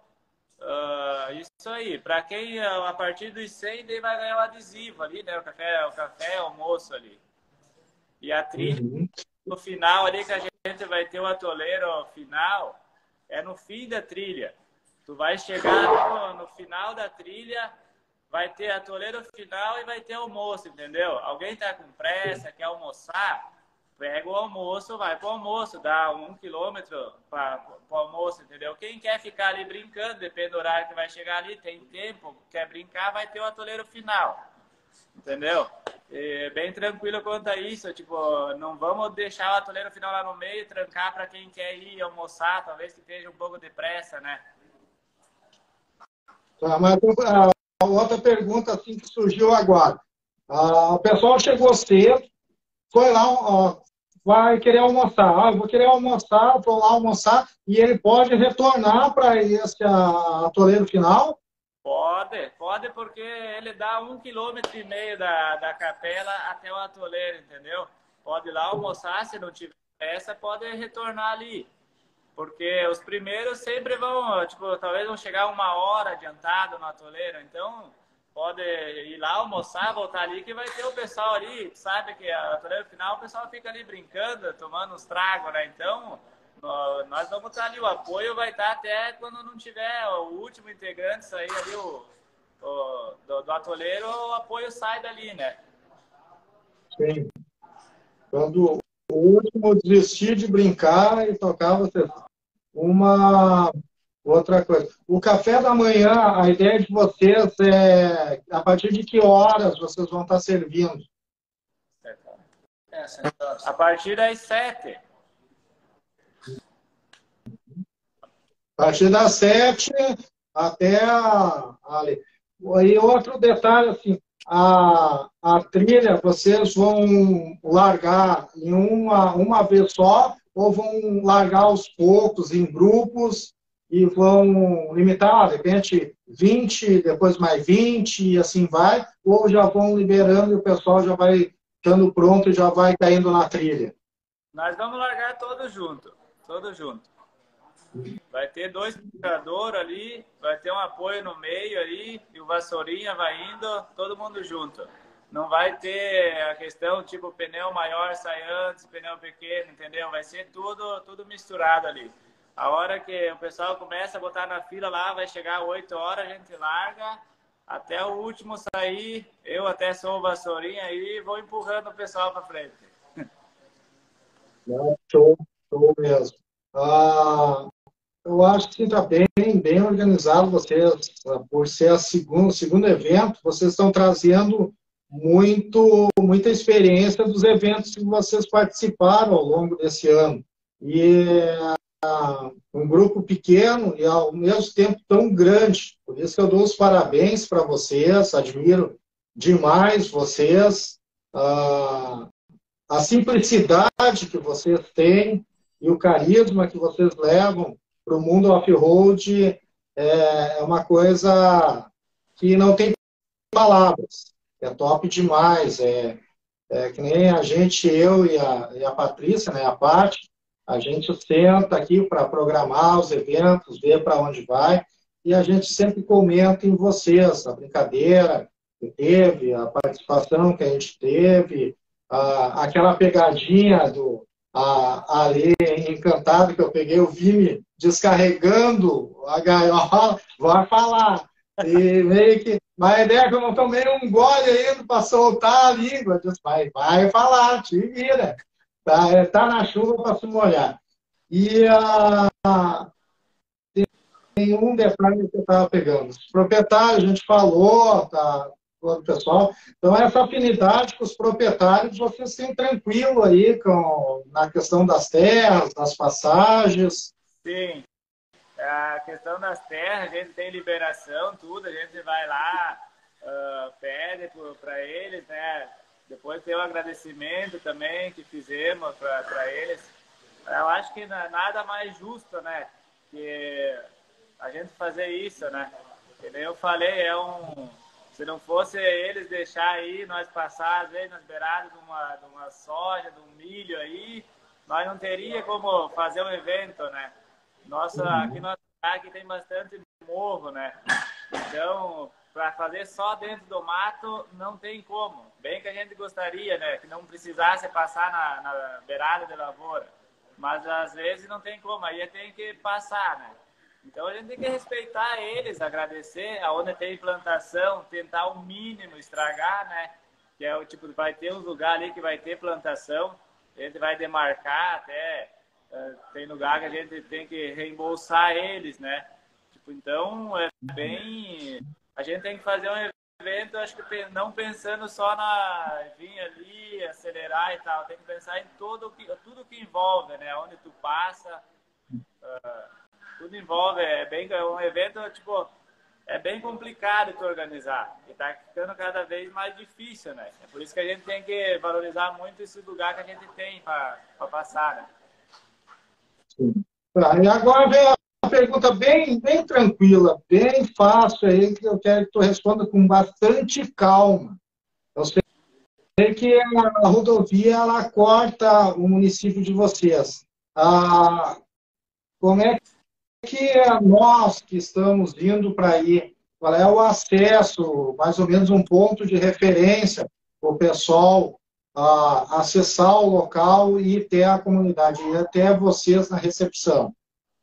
isso aí. Para quem, a partir dos 100, daí vai ganhar o adesivo ali, né? O café, o almoço ali. E a trilha, no final ali que a gente vai ter o atoleiro final, é no fim da trilha. Tu vai chegar no final da trilha, vai ter atoleiro final e vai ter almoço, entendeu? Alguém tá com pressa, quer almoçar, pega o almoço, vai pro almoço, dá 1 quilômetro para o almoço, entendeu? Quem quer ficar ali brincando, depende do horário que vai chegar ali, tem tempo, quer brincar, vai ter o atoleiro final, entendeu? E bem tranquilo quanto a isso, tipo, não vamos deixar o atoleiro final lá no meio, trancar para quem quer ir almoçar, talvez que esteja um pouco de pressa, né? Tá, mas a outra pergunta assim que surgiu agora. O pessoal chegou cedo, foi lá, vai querer almoçar. Eu vou querer almoçar, vou lá almoçar, e ele pode retornar para esse atoleiro final? Pode, porque ele dá 1,5 km da capela até o atoleiro, entendeu? Pode ir lá almoçar, se não tiver pressa, pode retornar ali. Porque os primeiros sempre vão, tipo, talvez vão chegar 1 hora adiantado no atoleiro, então pode ir lá almoçar, voltar ali, que vai ter o pessoal ali, sabe que a atoleiro final o pessoal fica ali brincando, tomando uns tragos, né? Então, nós vamos estar ali, o apoio vai estar até quando não tiver o último integrante sair ali do atoleiro, o apoio sai dali, né? Sim. Quando o último desistir de brincar e tocar, você... Uma outra coisa. O café da manhã, a ideia de vocês é a partir de que horas vocês vão estar servindo? A partir das 7. A partir das 7 até ali. E outro detalhe, assim, a trilha, vocês vão largar em uma vez só ou vão largar aos poucos, em grupos, e vão limitar, de repente, 20, depois mais 20, e assim vai, ou já vão liberando e o pessoal já vai estando pronto e já vai caindo na trilha? Nós vamos largar todos juntos, Vai ter 2 pescadores ali, vai ter um apoio no meio ali, e o vassourinha vai indo, todo mundo junto. Não vai ter a questão, tipo, pneu maior sai antes, pneu pequeno, entendeu? Vai ser tudo misturado ali. A hora que o pessoal começa a botar na fila lá, vai chegar 8 horas, a gente larga, até o último sair, eu até sou o vassourinha aí, vou empurrando o pessoal para frente. Show, show mesmo. Eu acho que está bem organizado. Vocês, por ser o segundo evento, vocês estão trazendo muita experiência dos eventos que vocês participaram ao longo desse ano. E um grupo pequeno e, ao mesmo tempo, tão grande. Por isso que eu dou os parabéns para vocês, admiro demais vocês, a simplicidade que vocês têm e o carisma que vocês levam para o mundo off-road é uma coisa que não tem palavras. É top demais. Que nem a gente, eu e a Patrícia, né, a Paty, a gente senta aqui para programar os eventos, ver para onde vai, e a gente sempre comenta em vocês a brincadeira que teve, a participação que a gente teve, aquela pegadinha ali encantado que eu peguei, o Vini descarregando a gaiola, vai falar. E meio que, mas a ideia é que eu não tomei um gole ainda para soltar a língua. Eu disse, vai falar, te vira. Tá na chuva para se molhar. E tem um detalhe que eu estava pegando. Os proprietários, a gente falou, tá, todo o pessoal. Então, essa afinidade com os proprietários, vocês têm tranquilo aí na questão das terras, das passagens. Sim. A questão das terras, a gente tem liberação, tudo, a gente vai lá, pede para eles, né? Depois tem o agradecimento também que fizemos para eles. Eu acho que nada mais justo, né? Que a gente fazer isso, né? Que nem eu falei, se não fosse eles deixar aí, nós passar, às vezes, nas beiradas de uma soja, de um milho aí, nós não teria como fazer um evento, né? Aqui tem bastante morro, né? Então, para fazer só dentro do mato, não tem como. Bem que a gente gostaria, né? Que não precisasse passar na beirada da lavoura. Mas às vezes não tem como, aí tem que passar, né? Então a gente tem que respeitar eles, agradecer, aonde tem plantação, tentar o mínimo estragar, né? Que é o tipo, vai ter um lugar ali que vai ter plantação, a gente vai demarcar até, tem lugar que a gente tem que reembolsar eles, né? Tipo, então é bem, a gente tem que fazer um evento, acho que não pensando só na vir ali, acelerar e tal, tem que pensar em tudo que envolve, né? Onde tu passa, tudo envolve, é um evento, tipo, é bem complicado de organizar e tá ficando cada vez mais difícil, né? É por isso que a gente tem que valorizar muito esse lugar que a gente tem para passar, né? Sim. E agora vem uma pergunta bem tranquila, bem fácil aí, que eu quero que tu responda com bastante calma. Eu sei que a rodovia, ela corta o município de vocês. Como é que nós que estamos indo para aí, qual é o acesso, mais ou menos um ponto de referência para o pessoal acessar o local e ter a comunidade, e até vocês na recepção?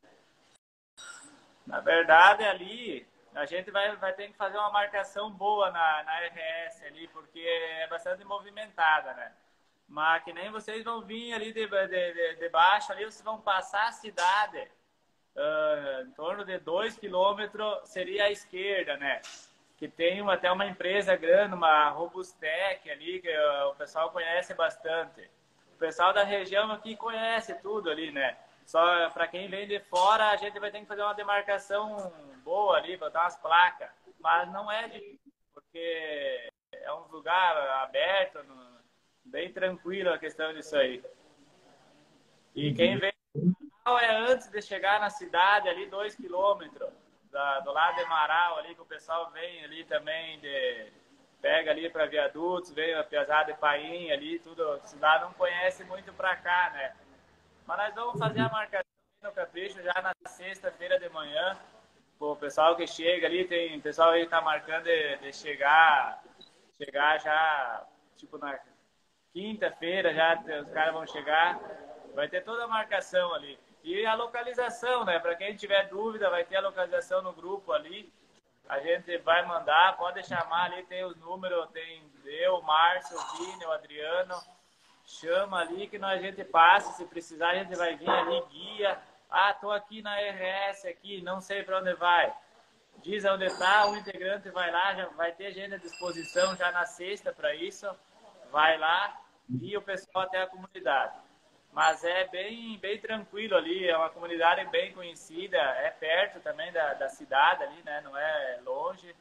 Na verdade, ali, a gente vai ter que fazer uma marcação boa na RS ali, porque é bastante movimentada, né? Mas que nem vocês vão vir ali de baixo, ali vocês vão passar a cidade, em torno de 2 quilômetros seria a esquerda, né? Que tem até uma empresa grande, uma Robustec ali, que o pessoal conhece bastante. O pessoal da região aqui conhece tudo ali, né? Só para quem vem de fora, a gente vai ter que fazer uma demarcação boa ali, botar umas placas. Mas não é difícil, porque é um lugar aberto, bem tranquilo a questão disso aí. E quem vem é antes de chegar na cidade, ali 2 quilômetros, do lado de Marau, ali que o pessoal vem ali também, pega ali para Viadutos, vem a Piazada de Paim ali, tudo, a cidade não conhece muito para cá, né? Mas nós vamos fazer a marcação no Capricho já na sexta-feira de manhã. O pessoal que chega ali, tem pessoal aí que tá marcando de chegar já, tipo, na quinta-feira já os caras vão chegar. Vai ter toda a marcação ali. E a localização, né? Para quem tiver dúvida, vai ter a localização no grupo ali. A gente vai mandar, pode chamar ali, tem os números, tem eu, o Márcio, o Vini, o Adriano. Chama ali que a gente passa, se precisar a gente vai vir ali, guia. Tô aqui na RS aqui, não sei para onde vai. Diz onde está, o integrante vai lá, já vai ter gente à disposição já na sexta para isso. Vai lá, guia o pessoal até a comunidade. Mas é bem tranquilo ali, é uma comunidade bem conhecida, é perto também da cidade ali, né? Não é longe.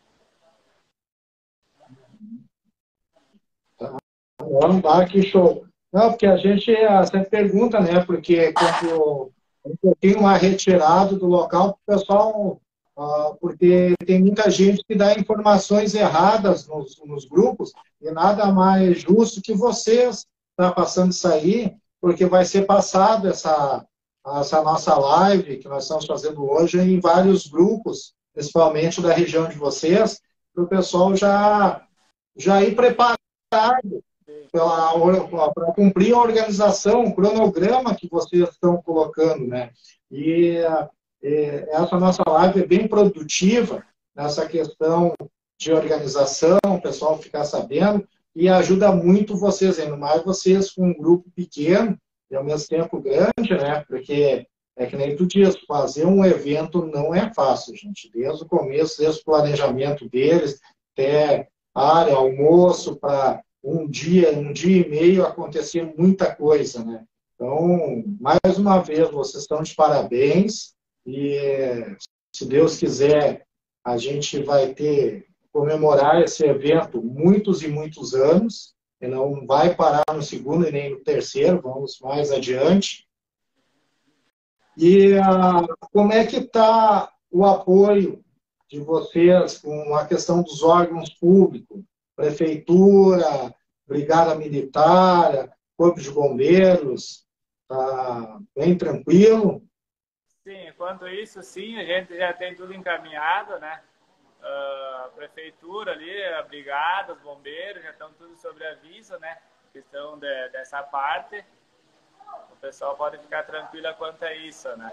Que show. Não, porque a gente sempre pergunta, né? Porque quando um pouquinho mais retirado do local, o pessoal, porque tem muita gente que dá informações erradas nos grupos, e nada mais justo que vocês tá passando isso aí, porque vai ser passado essa nossa live que nós estamos fazendo hoje em vários grupos, principalmente da região de vocês, para o pessoal já ir preparado para cumprir a organização, o cronograma que vocês estão colocando, né? E essa nossa live é bem produtiva nessa questão de organização, o pessoal ficar sabendo, e ajuda muito vocês, ainda mais vocês com um grupo pequeno e ao mesmo tempo grande, né? Porque é que nem tu diz, fazer um evento não é fácil, gente. Desde o começo, desde o planejamento deles, até área, almoço, para um dia e meio acontecer muita coisa, né? Então, mais uma vez, vocês estão de parabéns e, se Deus quiser, a gente vai comemorar esse evento muitos e muitos anos, e não vai parar no segundo e nem no terceiro, vamos mais adiante. E como é que está o apoio de vocês com a questão dos órgãos públicos? Prefeitura, Brigada Militar, Corpo de Bombeiros, está bem tranquilo? Sim, enquanto isso, sim, a gente já tem tudo encaminhado, né? a prefeitura ali, a brigada, os bombeiros, já estão tudo sobre aviso, né? Questão dessa parte. O pessoal pode ficar tranquilo quanto a isso, né?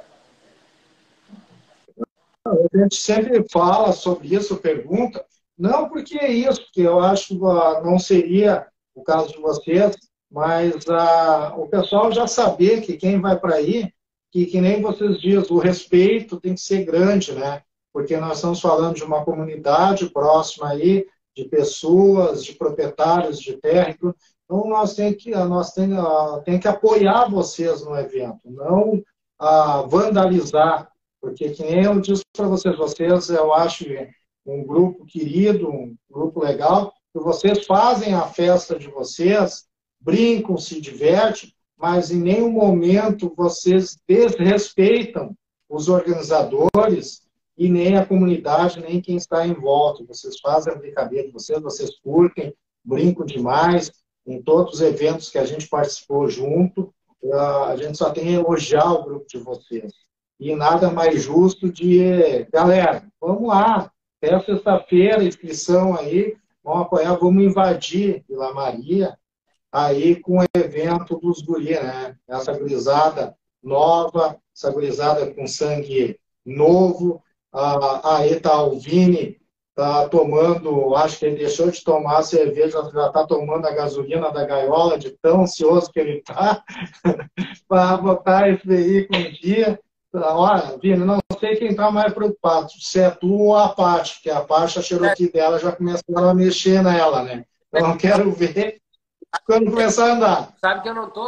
A gente sempre fala sobre isso, pergunta. Não porque é isso, porque eu acho que não seria o caso de vocês, mas o pessoal já saber que quem vai para aí, que nem vocês dizem, o respeito tem que ser grande, né? Porque nós estamos falando de uma comunidade próxima aí, de pessoas, de proprietários de terra. Então, nós tem que apoiar vocês no evento, não vandalizar. Porque, que nem eu disse para vocês, eu acho um grupo querido, um grupo legal, que vocês fazem a festa de vocês, brincam, se divertem, mas em nenhum momento vocês desrespeitam os organizadores e nem a comunidade, nem quem está em volta. Vocês fazem a brincadeira de vocês curtem, brincam demais. Em todos os eventos que a gente participou junto, a gente só tem a elogiar o grupo de vocês. E nada mais justo de... Galera, vamos lá, até sexta-feira, inscrição aí, vamos apoiar, vamos invadir Vila Maria, aí com o evento dos guri, né? Essa gurizada nova, essa gurizada com sangue novo. Aí tá o Vini, tá tomando, acho que ele deixou de tomar a cerveja, já tá tomando a gasolina da gaiola, de tão ansioso que ele tá, para botar esse veículo em dia. Olha, Vini, não sei quem tá mais preocupado, se é tu ou a Paty, porque a Paty, a Cherokee dela já começaram a mexer nela, né? Então, quero ver quando começar a andar. Sabe que eu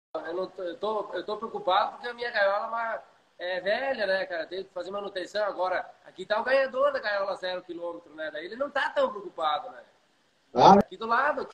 tô preocupado porque a minha gaiola é velha, né, cara? Tem que fazer manutenção. Agora, aqui tá o ganhador da gaiola 0 km, né? Daí ele não tá tão preocupado, né? Aqui do lado.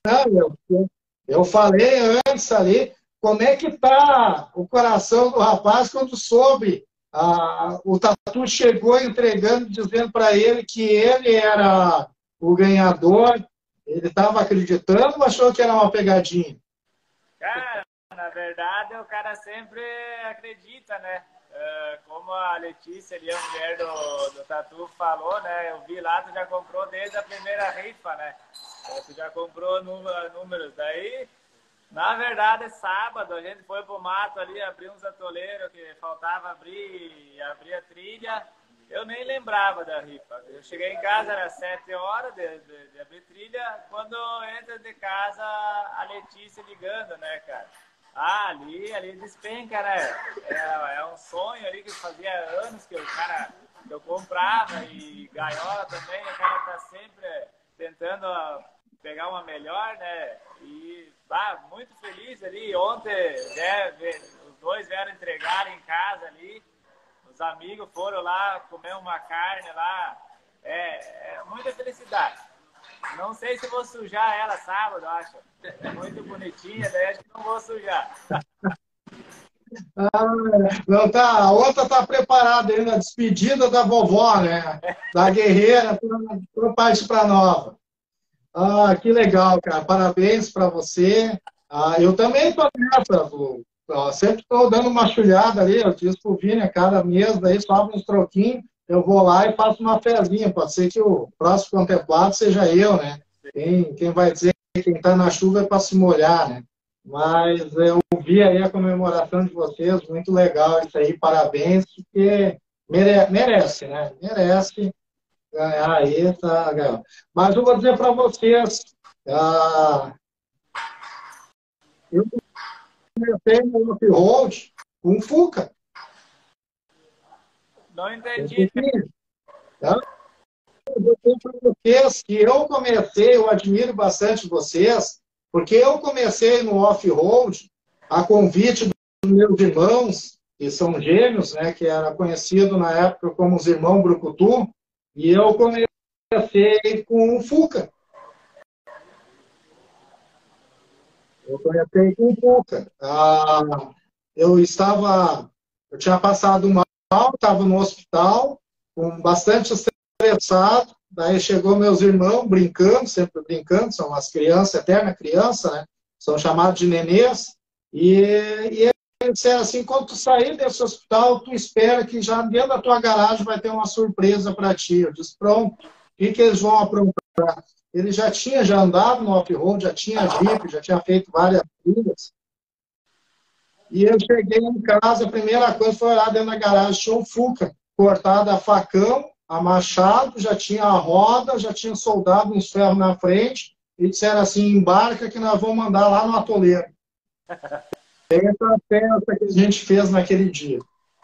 Eu falei antes ali, como é que tá o coração do rapaz quando soube? O Tatu chegou entregando, dizendo para ele que ele era o ganhador. Ele estava acreditando ou achou que era uma pegadinha? Cara, na verdade, o cara sempre acredita, né? Como a Letícia, ali, a mulher do Tatu, falou, né? Eu vi lá, tu já comprou desde a primeira rifa, né? Tu já comprou números. Daí, na verdade, sábado, a gente foi pro mato ali, abrir uns atoleiros que faltava abrir a trilha. Eu nem lembrava da rifa. Eu cheguei em casa, era 7 horas de abrir trilha. Quando eu entro de casa, a Letícia ligando, né, cara? Ali despenca, né? É um sonho ali que fazia anos que eu comprava, e gaiola também, o cara tá sempre tentando pegar uma melhor, né? E muito feliz ali. Ontem, os dois vieram entregar em casa ali. Os amigos foram lá comer uma carne lá. É muita felicidade. Não sei se vou sujar ela sábado, acho. É muito bonitinha, daí acho que não vou sujar. Não tá, a outra tá preparada aí na despedida da vovó, né? Da guerreira, para parte para nova. Que legal, cara. Parabéns para você. Eu também tô nessa. Sempre estou dando uma chulhada ali. Eu disse pro Vini, cada mês daí sobe uns troquinhos. Eu vou lá e faço uma fezinha. Pode ser que o próximo contemplado seja eu, né? Quem vai dizer que quem está na chuva é para se molhar, né? Mas eu vi aí a comemoração de vocês, muito legal isso aí, parabéns, porque merece, né? Merece ganhar aí, tá, galera? Mas eu vou dizer para vocês, eu comecei no off-road com o Fuca. Não entendi. Tá? Eu vou dizer para vocês que eu admiro bastante vocês, porque eu comecei no off-road a convite dos meus irmãos, que são gêmeos, né, que era conhecido na época como os irmãos Brucutu, e eu comecei com o Fuca. Eu tinha passado mal, estava no hospital, com bastante estressado. Daí chegou meus irmãos brincando, sempre brincando, são as crianças, eterna criança, né? São chamados de nenês. E eles disseram assim, quando tu sair desse hospital, tu espera que já dentro da tua garagem vai ter uma surpresa para ti. Eu disse, pronto, que eles vão aprontar? Ele já tinha andado no off-road, já tinha Jeep, já tinha feito várias trilhas. E eu cheguei em casa, a primeira coisa foi olhar dentro da garagem, tinha um Fuca cortado a facão, a machado, já tinha a roda, já tinha soldado uns ferros na frente, e disseram assim, embarca que nós vamos mandar lá no atoleiro. Essa é a festa que a gente fez naquele dia.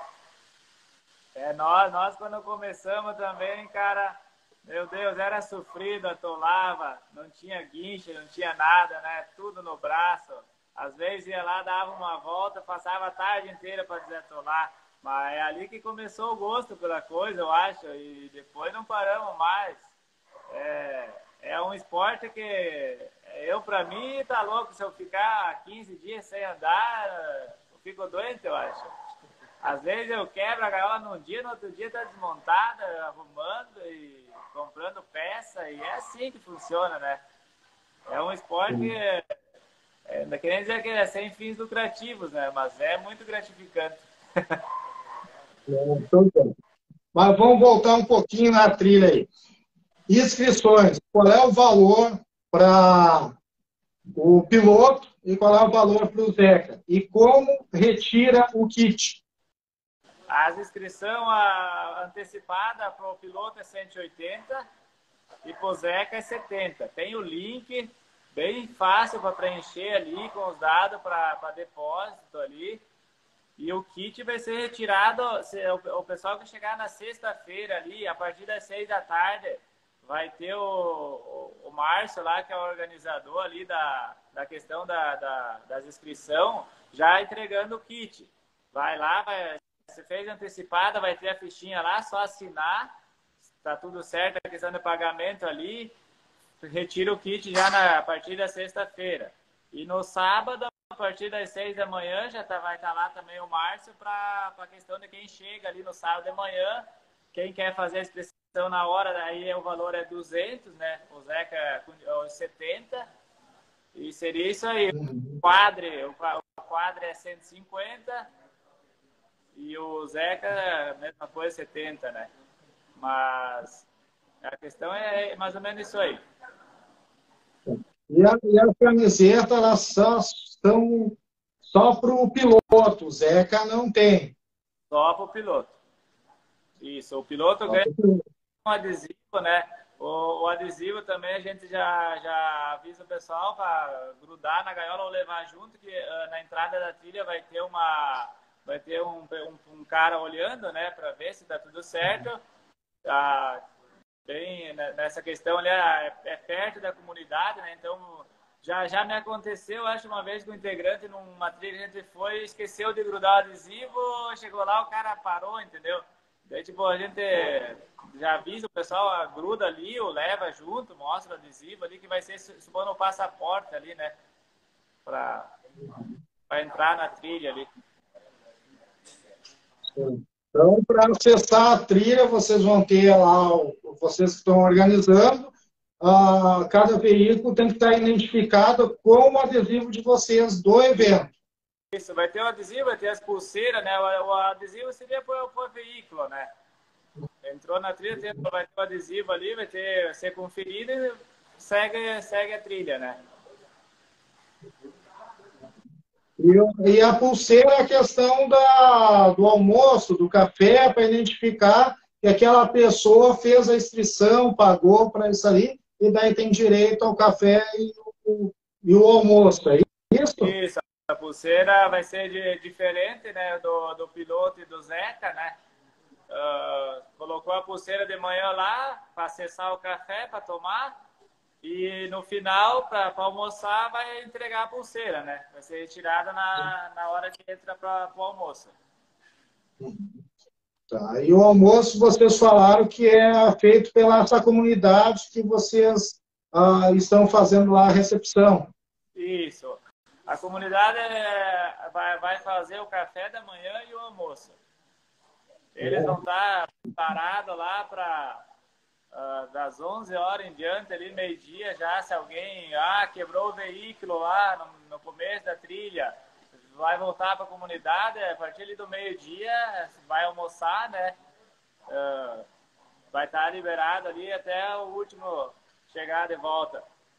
Nós quando começamos também, cara, meu Deus, era sofrido, atolava, não tinha guincho, não tinha nada, né? Tudo no braço. Às vezes ia lá, dava uma volta, passava a tarde inteira para desatolar. Mas é ali que começou o gosto pela coisa, eu acho, e depois não paramos mais. É um esporte que pra mim, tá louco. Se eu ficar 15 dias sem andar, eu fico doente, eu acho. Às vezes eu quebro a gaiola num dia, no outro dia tá desmontada, arrumando e comprando peça, e é assim que funciona, né? É um esporte não querendo dizer que é sem fins lucrativos, né? Mas é muito gratificante. Mas vamos voltar um pouquinho na trilha aí. Inscrições. Qual é o valor para o piloto e qual é o valor para o Zeca? E como retira o kit? As inscrições antecipada para o piloto é 180 e para o Zeca é 70. Tem o link bem fácil para preencher ali com os dados para depósito ali. E o kit vai ser retirado, o pessoal que chegar na sexta-feira ali, a partir das 6 da tarde, vai ter o Márcio lá, que é o organizador ali da questão das inscrições, já entregando o kit. Vai lá, você fez antecipada, vai ter a fichinha lá, só assinar, tá tudo certo, a questão de pagamento ali, retira o kit já a partir da sexta-feira. E no sábado, a partir das 6 da manhã, vai estar lá também o Márcio para a questão de quem chega ali no sábado de manhã, quem quer fazer a inscrição na hora, daí o valor é 200, né? O Zeca é 70, e seria isso aí. O quadro é 150 e o Zeca, a mesma coisa, 70, né? Mas a questão é mais ou menos isso aí. E as camisetas, elas são só para o piloto, o Zeca não tem. Só para o piloto. Isso, o piloto ganha um adesivo, né? O adesivo também a gente já avisa o pessoal para grudar na gaiola ou levar junto, que na entrada da trilha vai ter um cara olhando, né? Para ver se está tudo certo. Bem, nessa questão ali, é perto da comunidade, né? Então, já me aconteceu, acho, uma vez com um integrante numa trilha que a gente foi, esqueceu de grudar o adesivo, chegou lá, o cara parou, entendeu? Daí, tipo, a gente já avisa o pessoal, gruda ali, ou leva junto, mostra o adesivo ali, que vai ser, supondo, o passaporte ali, né? Pra entrar na trilha ali. Então, para acessar a trilha, vocês vão ter lá, vocês que estão organizando, cada veículo tem que estar identificado com o adesivo de vocês do evento. Isso, vai ter o adesivo, vai ter as pulseiras, né? O adesivo seria para o veículo, né? Entrou na trilha, vai ter o adesivo ali, vai ser conferido e segue a trilha, né? E a pulseira é a questão do almoço, do café, para identificar que aquela pessoa fez a inscrição, pagou para isso ali, e daí tem direito ao café e o almoço, é isso? Isso, a pulseira vai ser diferente, né, do piloto e do Zeca, né? Colocou a pulseira de manhã lá para acessar o café, para tomar. E no final, para almoçar, vai entregar a pulseira, né? Vai ser retirada na hora que entra para o almoço. Tá. E o almoço, vocês falaram que é feito pela essa comunidade que vocês estão fazendo lá a recepção. Isso. A comunidade vai fazer o café da manhã e o almoço. Eles vão estar parados lá para... das 11 horas em diante, ali meio-dia já, se alguém quebrou o veículo lá no começo da trilha, vai voltar para a comunidade, a partir ali do meio-dia vai almoçar, né? vai estar liberado ali até o último chegada e volta.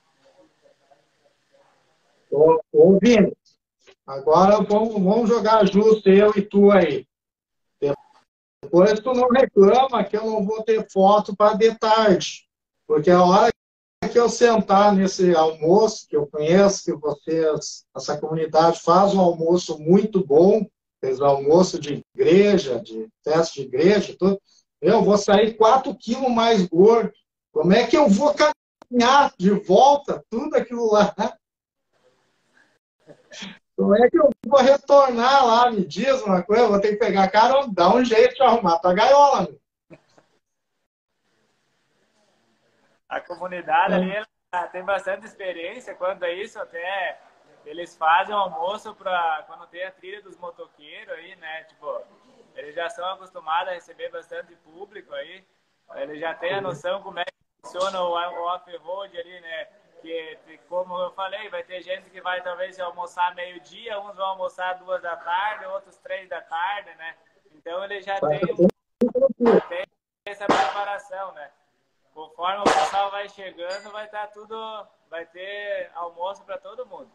Ô, Vini, agora vamos jogar justo eu e tu aí. Depois tu não reclama que eu não vou ter foto para de tarde. Porque a hora que eu sentar nesse almoço, que eu conheço que vocês, essa comunidade faz um almoço muito bom, fez almoço de igreja, de festa de igreja, tudo, eu vou sair 4 quilos mais gordo. Como é que eu vou caminhar de volta tudo aquilo lá? Como é que eu vou retornar lá? Me diz uma coisa, eu vou ter que pegar, cara, dá um jeito de arrumar tua gaiola, meu. A comunidade ali ela tem bastante experiência quanto a isso, até eles fazem um almoço para quando tem a trilha dos motoqueiros aí, né? Tipo, eles já são acostumados a receber bastante público aí, eles já têm a noção como é que funciona o off-road ali, né? Que, como eu falei, vai ter gente que vai talvez almoçar meio-dia, uns vão almoçar 2 da tarde, outros 3 da tarde, né? Então eles já têm essa preparação, né? Conforme o pessoal vai chegando, vai ter almoço para todo mundo.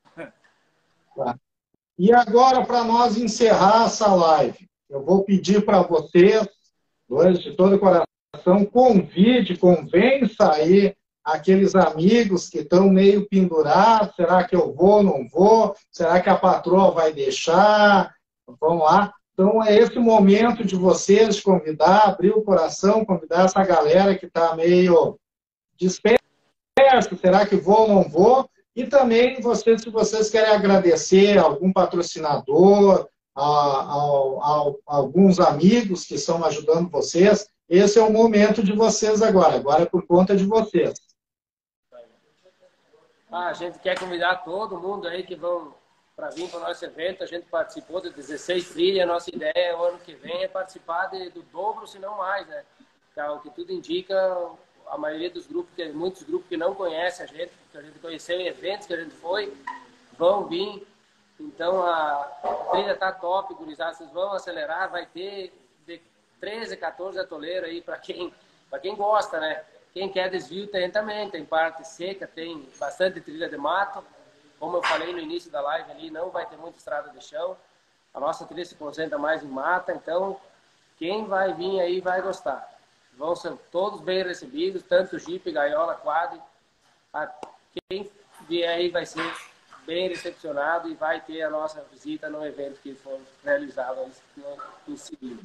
E agora, para nós encerrar essa live, eu vou pedir para vocês, dois de todo o coração, convença aí aqueles amigos que estão meio pendurados, será que eu vou, não vou? Será que a patroa vai deixar? Vamos lá. Então, é esse momento de vocês convidar, abrir o coração, convidar essa galera que está meio dispersa, será que vou ou não vou? E também, vocês, se vocês querem agradecer a algum patrocinador, a alguns amigos que estão ajudando vocês, esse é o momento de vocês agora. Agora é por conta de vocês. A gente quer convidar todo mundo aí que vão para vir para o nosso evento. A gente participou de 16 trilhas. A nossa ideia, o ano que vem, é participar do dobro, se não mais, né? O que tudo indica, a maioria dos grupos, muitos grupos que não conhecem a gente, que a gente conheceu em eventos que a gente foi, vão vir. Então, a trilha está top, gurizada. Vocês vão acelerar. Vai ter de 13, 14 atoleiros aí para quem gosta, né? Quem quer desvio tem também. Tem parte seca, tem bastante trilha de mato. Como eu falei no início da live ali, não vai ter muita estrada de chão. A nossa trilha se concentra mais em mata, então quem vai vir aí vai gostar. Vão ser todos bem recebidos, tanto Jeep, Gaiola, Quad. Quem vier aí vai ser bem recepcionado e vai ter a nossa visita no evento que for realizado em seguida.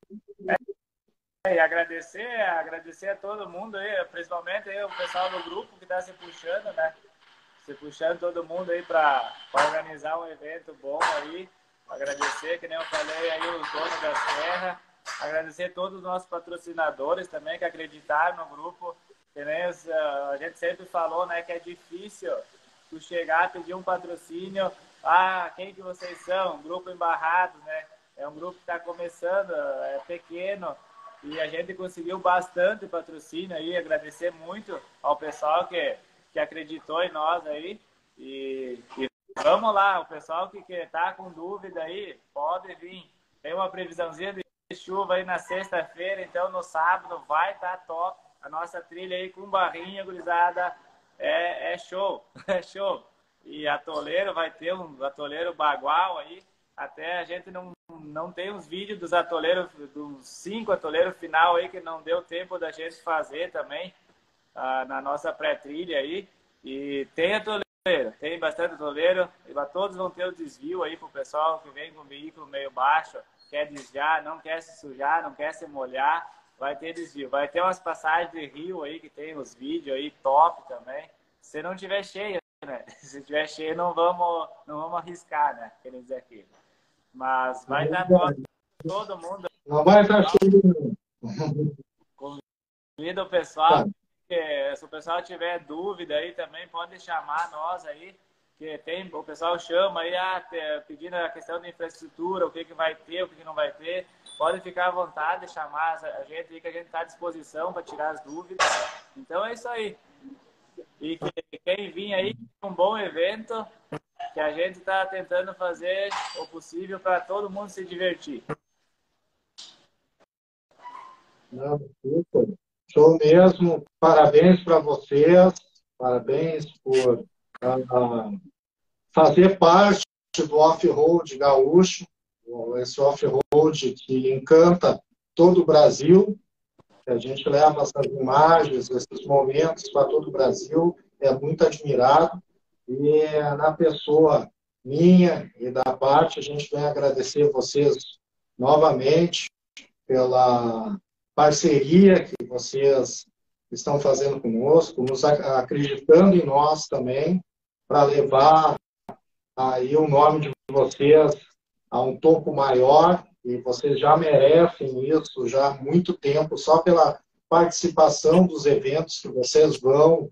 E agradecer a todo mundo aí, principalmente aí, o pessoal do grupo que está se puxando, né? Se puxando todo mundo aí para organizar um evento bom aí. Agradecer, que nem eu falei aí, os donos da terra. Agradecer a todos os nossos patrocinadores também que acreditaram no grupo. Que nem a gente sempre falou, né, que é difícil tu chegar a pedir um patrocínio. Quem que vocês são? Grupo Embarrados, né? É um grupo que está começando, é pequeno. E a gente conseguiu bastante patrocínio aí. Agradecer muito ao pessoal que acreditou em nós aí. E vamos lá, o pessoal que está com dúvida aí, pode vir. Tem uma previsãozinha de chuva aí na sexta-feira, então no sábado vai estar top. A nossa trilha aí com barrinha, gurizada, é show, é show. E atoleiro, vai ter um atoleiro bagual aí. Até a gente não tem uns vídeos dos atoleiros, dos 5 atoleiros final aí, que não deu tempo da gente fazer também, na nossa pré-trilha aí. E tem atoleiro, tem bastante atoleiro. E todos vão ter o desvio aí pro pessoal que vem com o veículo meio baixo, quer desviar, não quer se sujar, não quer se molhar, vai ter desvio. Vai ter umas passagens de rio aí, que tem os vídeos aí top também. Se não tiver cheio, né? Se tiver cheio, não vamos arriscar, né? Querendo dizer aqui. Mas vai dar todo mundo. Não vai estar cheio. Convida o pessoal. Se o pessoal tiver dúvida aí também, pode chamar nós aí. Que o pessoal chama aí, pedindo a questão da infraestrutura, o que vai ter, o que não vai ter. Pode ficar à vontade, chamar a gente aí, que a gente está à disposição para tirar as dúvidas. Então é isso aí. E quem vir aí, um bom evento, que a gente está tentando fazer o possível para todo mundo se divertir. Não, super. Show mesmo. Parabéns para vocês. Parabéns por fazer parte do off-road gaúcho. Esse off-road que encanta todo o Brasil. A gente leva essas imagens, esses momentos para todo o Brasil. É muito admirado. E na pessoa minha e da parte, a gente vem agradecer vocês novamente pela parceria que vocês estão fazendo conosco, nos acreditando em nós também, para levar aí o nome de vocês a um topo maior, e vocês já merecem isso já há muito tempo, só pela participação dos eventos que vocês vão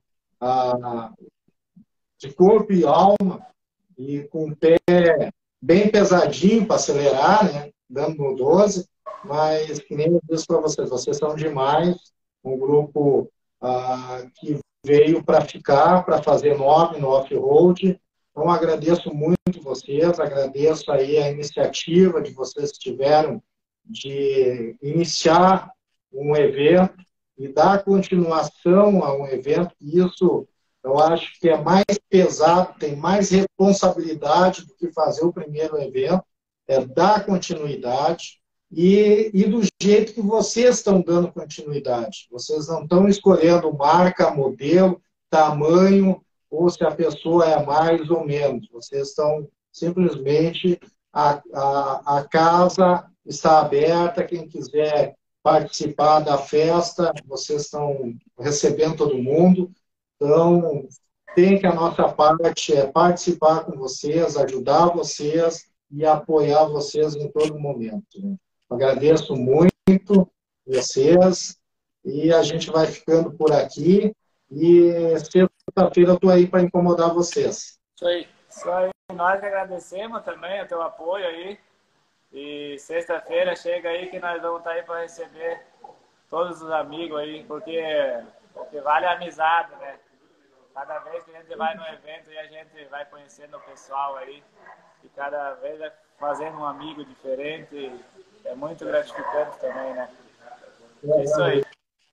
de corpo e alma, e com o pé bem pesadinho para acelerar, né? Dando no 12, mas que nem eu disse para vocês são demais, um grupo que veio para ficar, para fazer nome no off-road. Então, agradeço muito vocês, agradeço aí a iniciativa de vocês que tiveram de iniciar um evento e dar continuação a um evento. Isso eu acho que é mais pesado, tem mais responsabilidade do que fazer o primeiro evento, é dar continuidade e do jeito que vocês estão dando continuidade. Vocês não estão escolhendo marca, modelo, tamanho, ou se a pessoa é mais ou menos. Vocês estão simplesmente, a casa está aberta, quem quiser participar da festa, vocês estão recebendo todo mundo. Então, tem que a nossa parte é participar com vocês, ajudar vocês e apoiar vocês em todo momento. Né? Agradeço muito vocês e a gente vai ficando por aqui. E sexta-feira eu estou aí para incomodar vocês. Isso aí. Isso aí. Nós que agradecemos também o teu apoio aí. E sexta-feira chega aí que nós vamos estar aí para receber todos os amigos aí, porque vale a amizade, né? Cada vez que a gente vai no evento e a gente vai conhecendo o pessoal aí, e cada vez vai fazendo um amigo diferente, é muito gratificante também, né? É isso aí.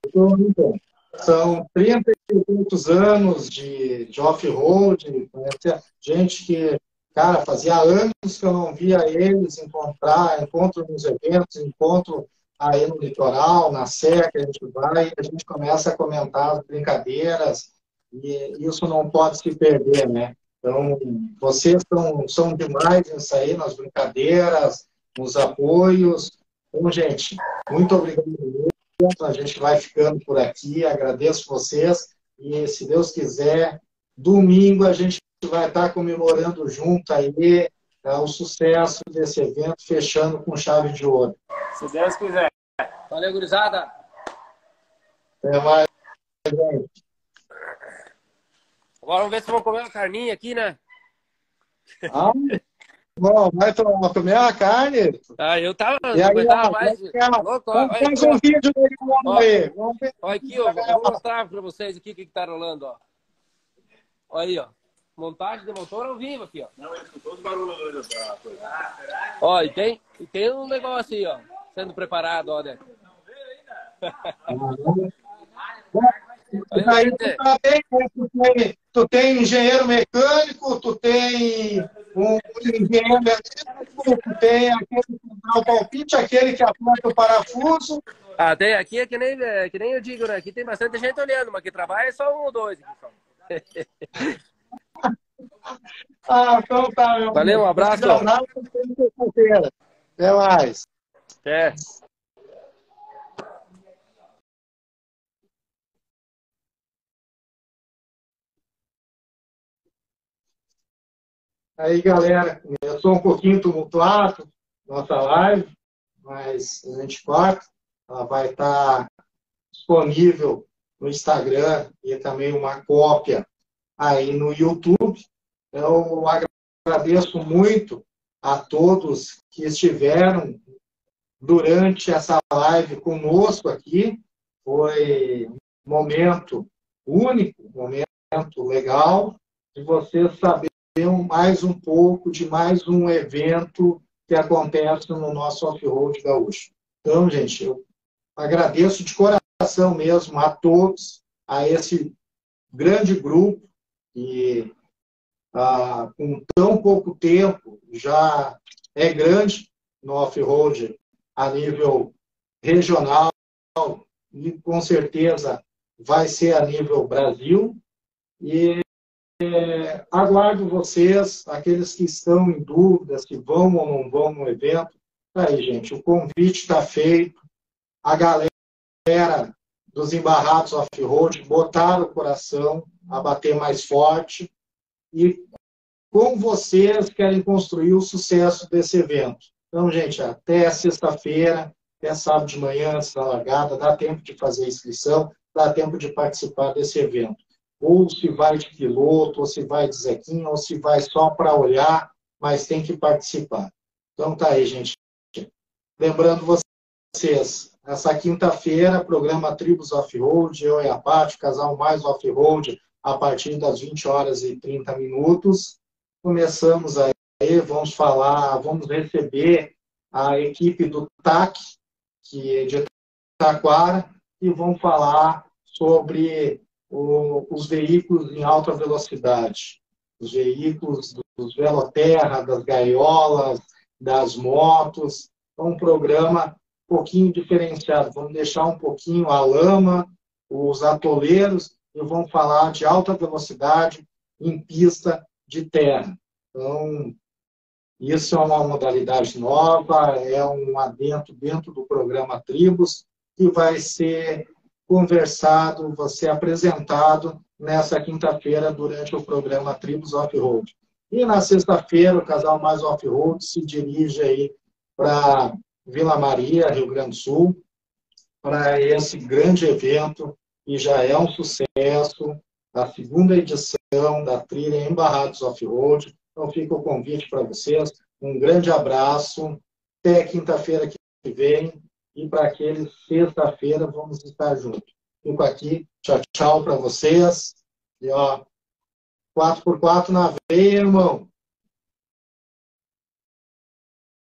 São 30 e poucos anos de off-road, gente que, cara, fazia anos que eu não via eles encontro nos eventos, encontro aí no litoral, na serra que a gente vai, e a gente começa a comentar as brincadeiras, e isso não pode se perder, né? Então, vocês são demais nisso aí, nas brincadeiras, nos apoios. Então, gente, muito obrigado. A gente vai ficando por aqui, agradeço vocês, e se Deus quiser, domingo a gente vai estar comemorando junto aí o sucesso desse evento, fechando com chave de ouro. Se Deus quiser. Valeu, gurizada. Até mais, gente. Agora vamos ver se vamos comer uma carninha aqui, né? Bom, vai comer a carne? Eu tava, não aguentava mais. Faz um vídeo aí. Olha aqui, eu vou mostrar para vocês aqui o que tá rolando, ó. Olha aí, ó. Montagem de motor ao vivo aqui, ó. Não, ele escutou os barulhos da coisa. Ó, e tem um negócio aí, ó. Sendo preparado, ó, né? Aí, tu tem engenheiro mecânico, tu tem um engenheiro elétrico, tu tem aquele que dá o palpite, aquele que aponta o parafuso. Tem aqui, é que nem eu digo, né? Aqui tem bastante gente olhando, mas que trabalha é só um ou dois. Aqui, Então tá, meu valeu, um abraço. Até mais. Até. Aí, galera, eu sou um pouquinho tumultuado, nossa live, mas a gente corta, ela vai estar disponível no Instagram e também uma cópia aí no YouTube. Eu agradeço muito a todos que estiveram durante essa live conosco aqui. Foi um momento único, um momento legal, de vocês saberem mais um pouco de mais um evento que acontece no nosso off-road gaúcho. Então, gente, eu agradeço de coração mesmo a todos, a esse grande grupo que, com tão pouco tempo, já é grande no off-road a nível regional e, com certeza, vai ser a nível Brasil. E aguardo vocês, aqueles que estão em dúvida se vão ou não vão no evento. Tá aí, gente, o convite está feito. A galera dos Embarrados Off-Road botaram o coração a bater mais forte e com vocês querem construir o sucesso desse evento. Então, gente, até sexta-feira, até sábado de manhã, antes da largada, dá tempo de fazer a inscrição, dá tempo de participar desse evento. Ou se vai de piloto, ou se vai de Zequinha, ou se vai só para olhar, mas tem que participar. Então tá aí, gente. Lembrando vocês, essa quinta-feira, programa Tribos Off-Road, eu e a Paty, Casal Mais Off-Road, a partir das 20h30. Começamos aí, vamos falar, vamos receber a equipe do TAC, que é de Taquara, e vamos falar sobre os veículos em alta velocidade, os veículos dos veloterra, das gaiolas, das motos. É um programa um pouquinho diferenciado. Vamos deixar um pouquinho a lama, os atoleiros, e vamos falar de alta velocidade em pista de terra. Então, isso é uma modalidade nova, é um adentro dentro do programa Tribos, que vai ser conversado, vai ser apresentado nessa quinta-feira durante o programa Tribos Off-Road. E na sexta-feira, o Casal Mais Off-Road se dirige aí para Vila Maria, Rio Grande do Sul, para esse grande evento, que já é um sucesso, a segunda edição da trilha Embarrados Off-Road. Então fica o convite para vocês. Um grande abraço. Até quinta-feira que vem. E para aqueles, sexta-feira, vamos estar juntos. Fico aqui. Tchau, tchau para vocês. E, ó, 4x4 na veia, irmão.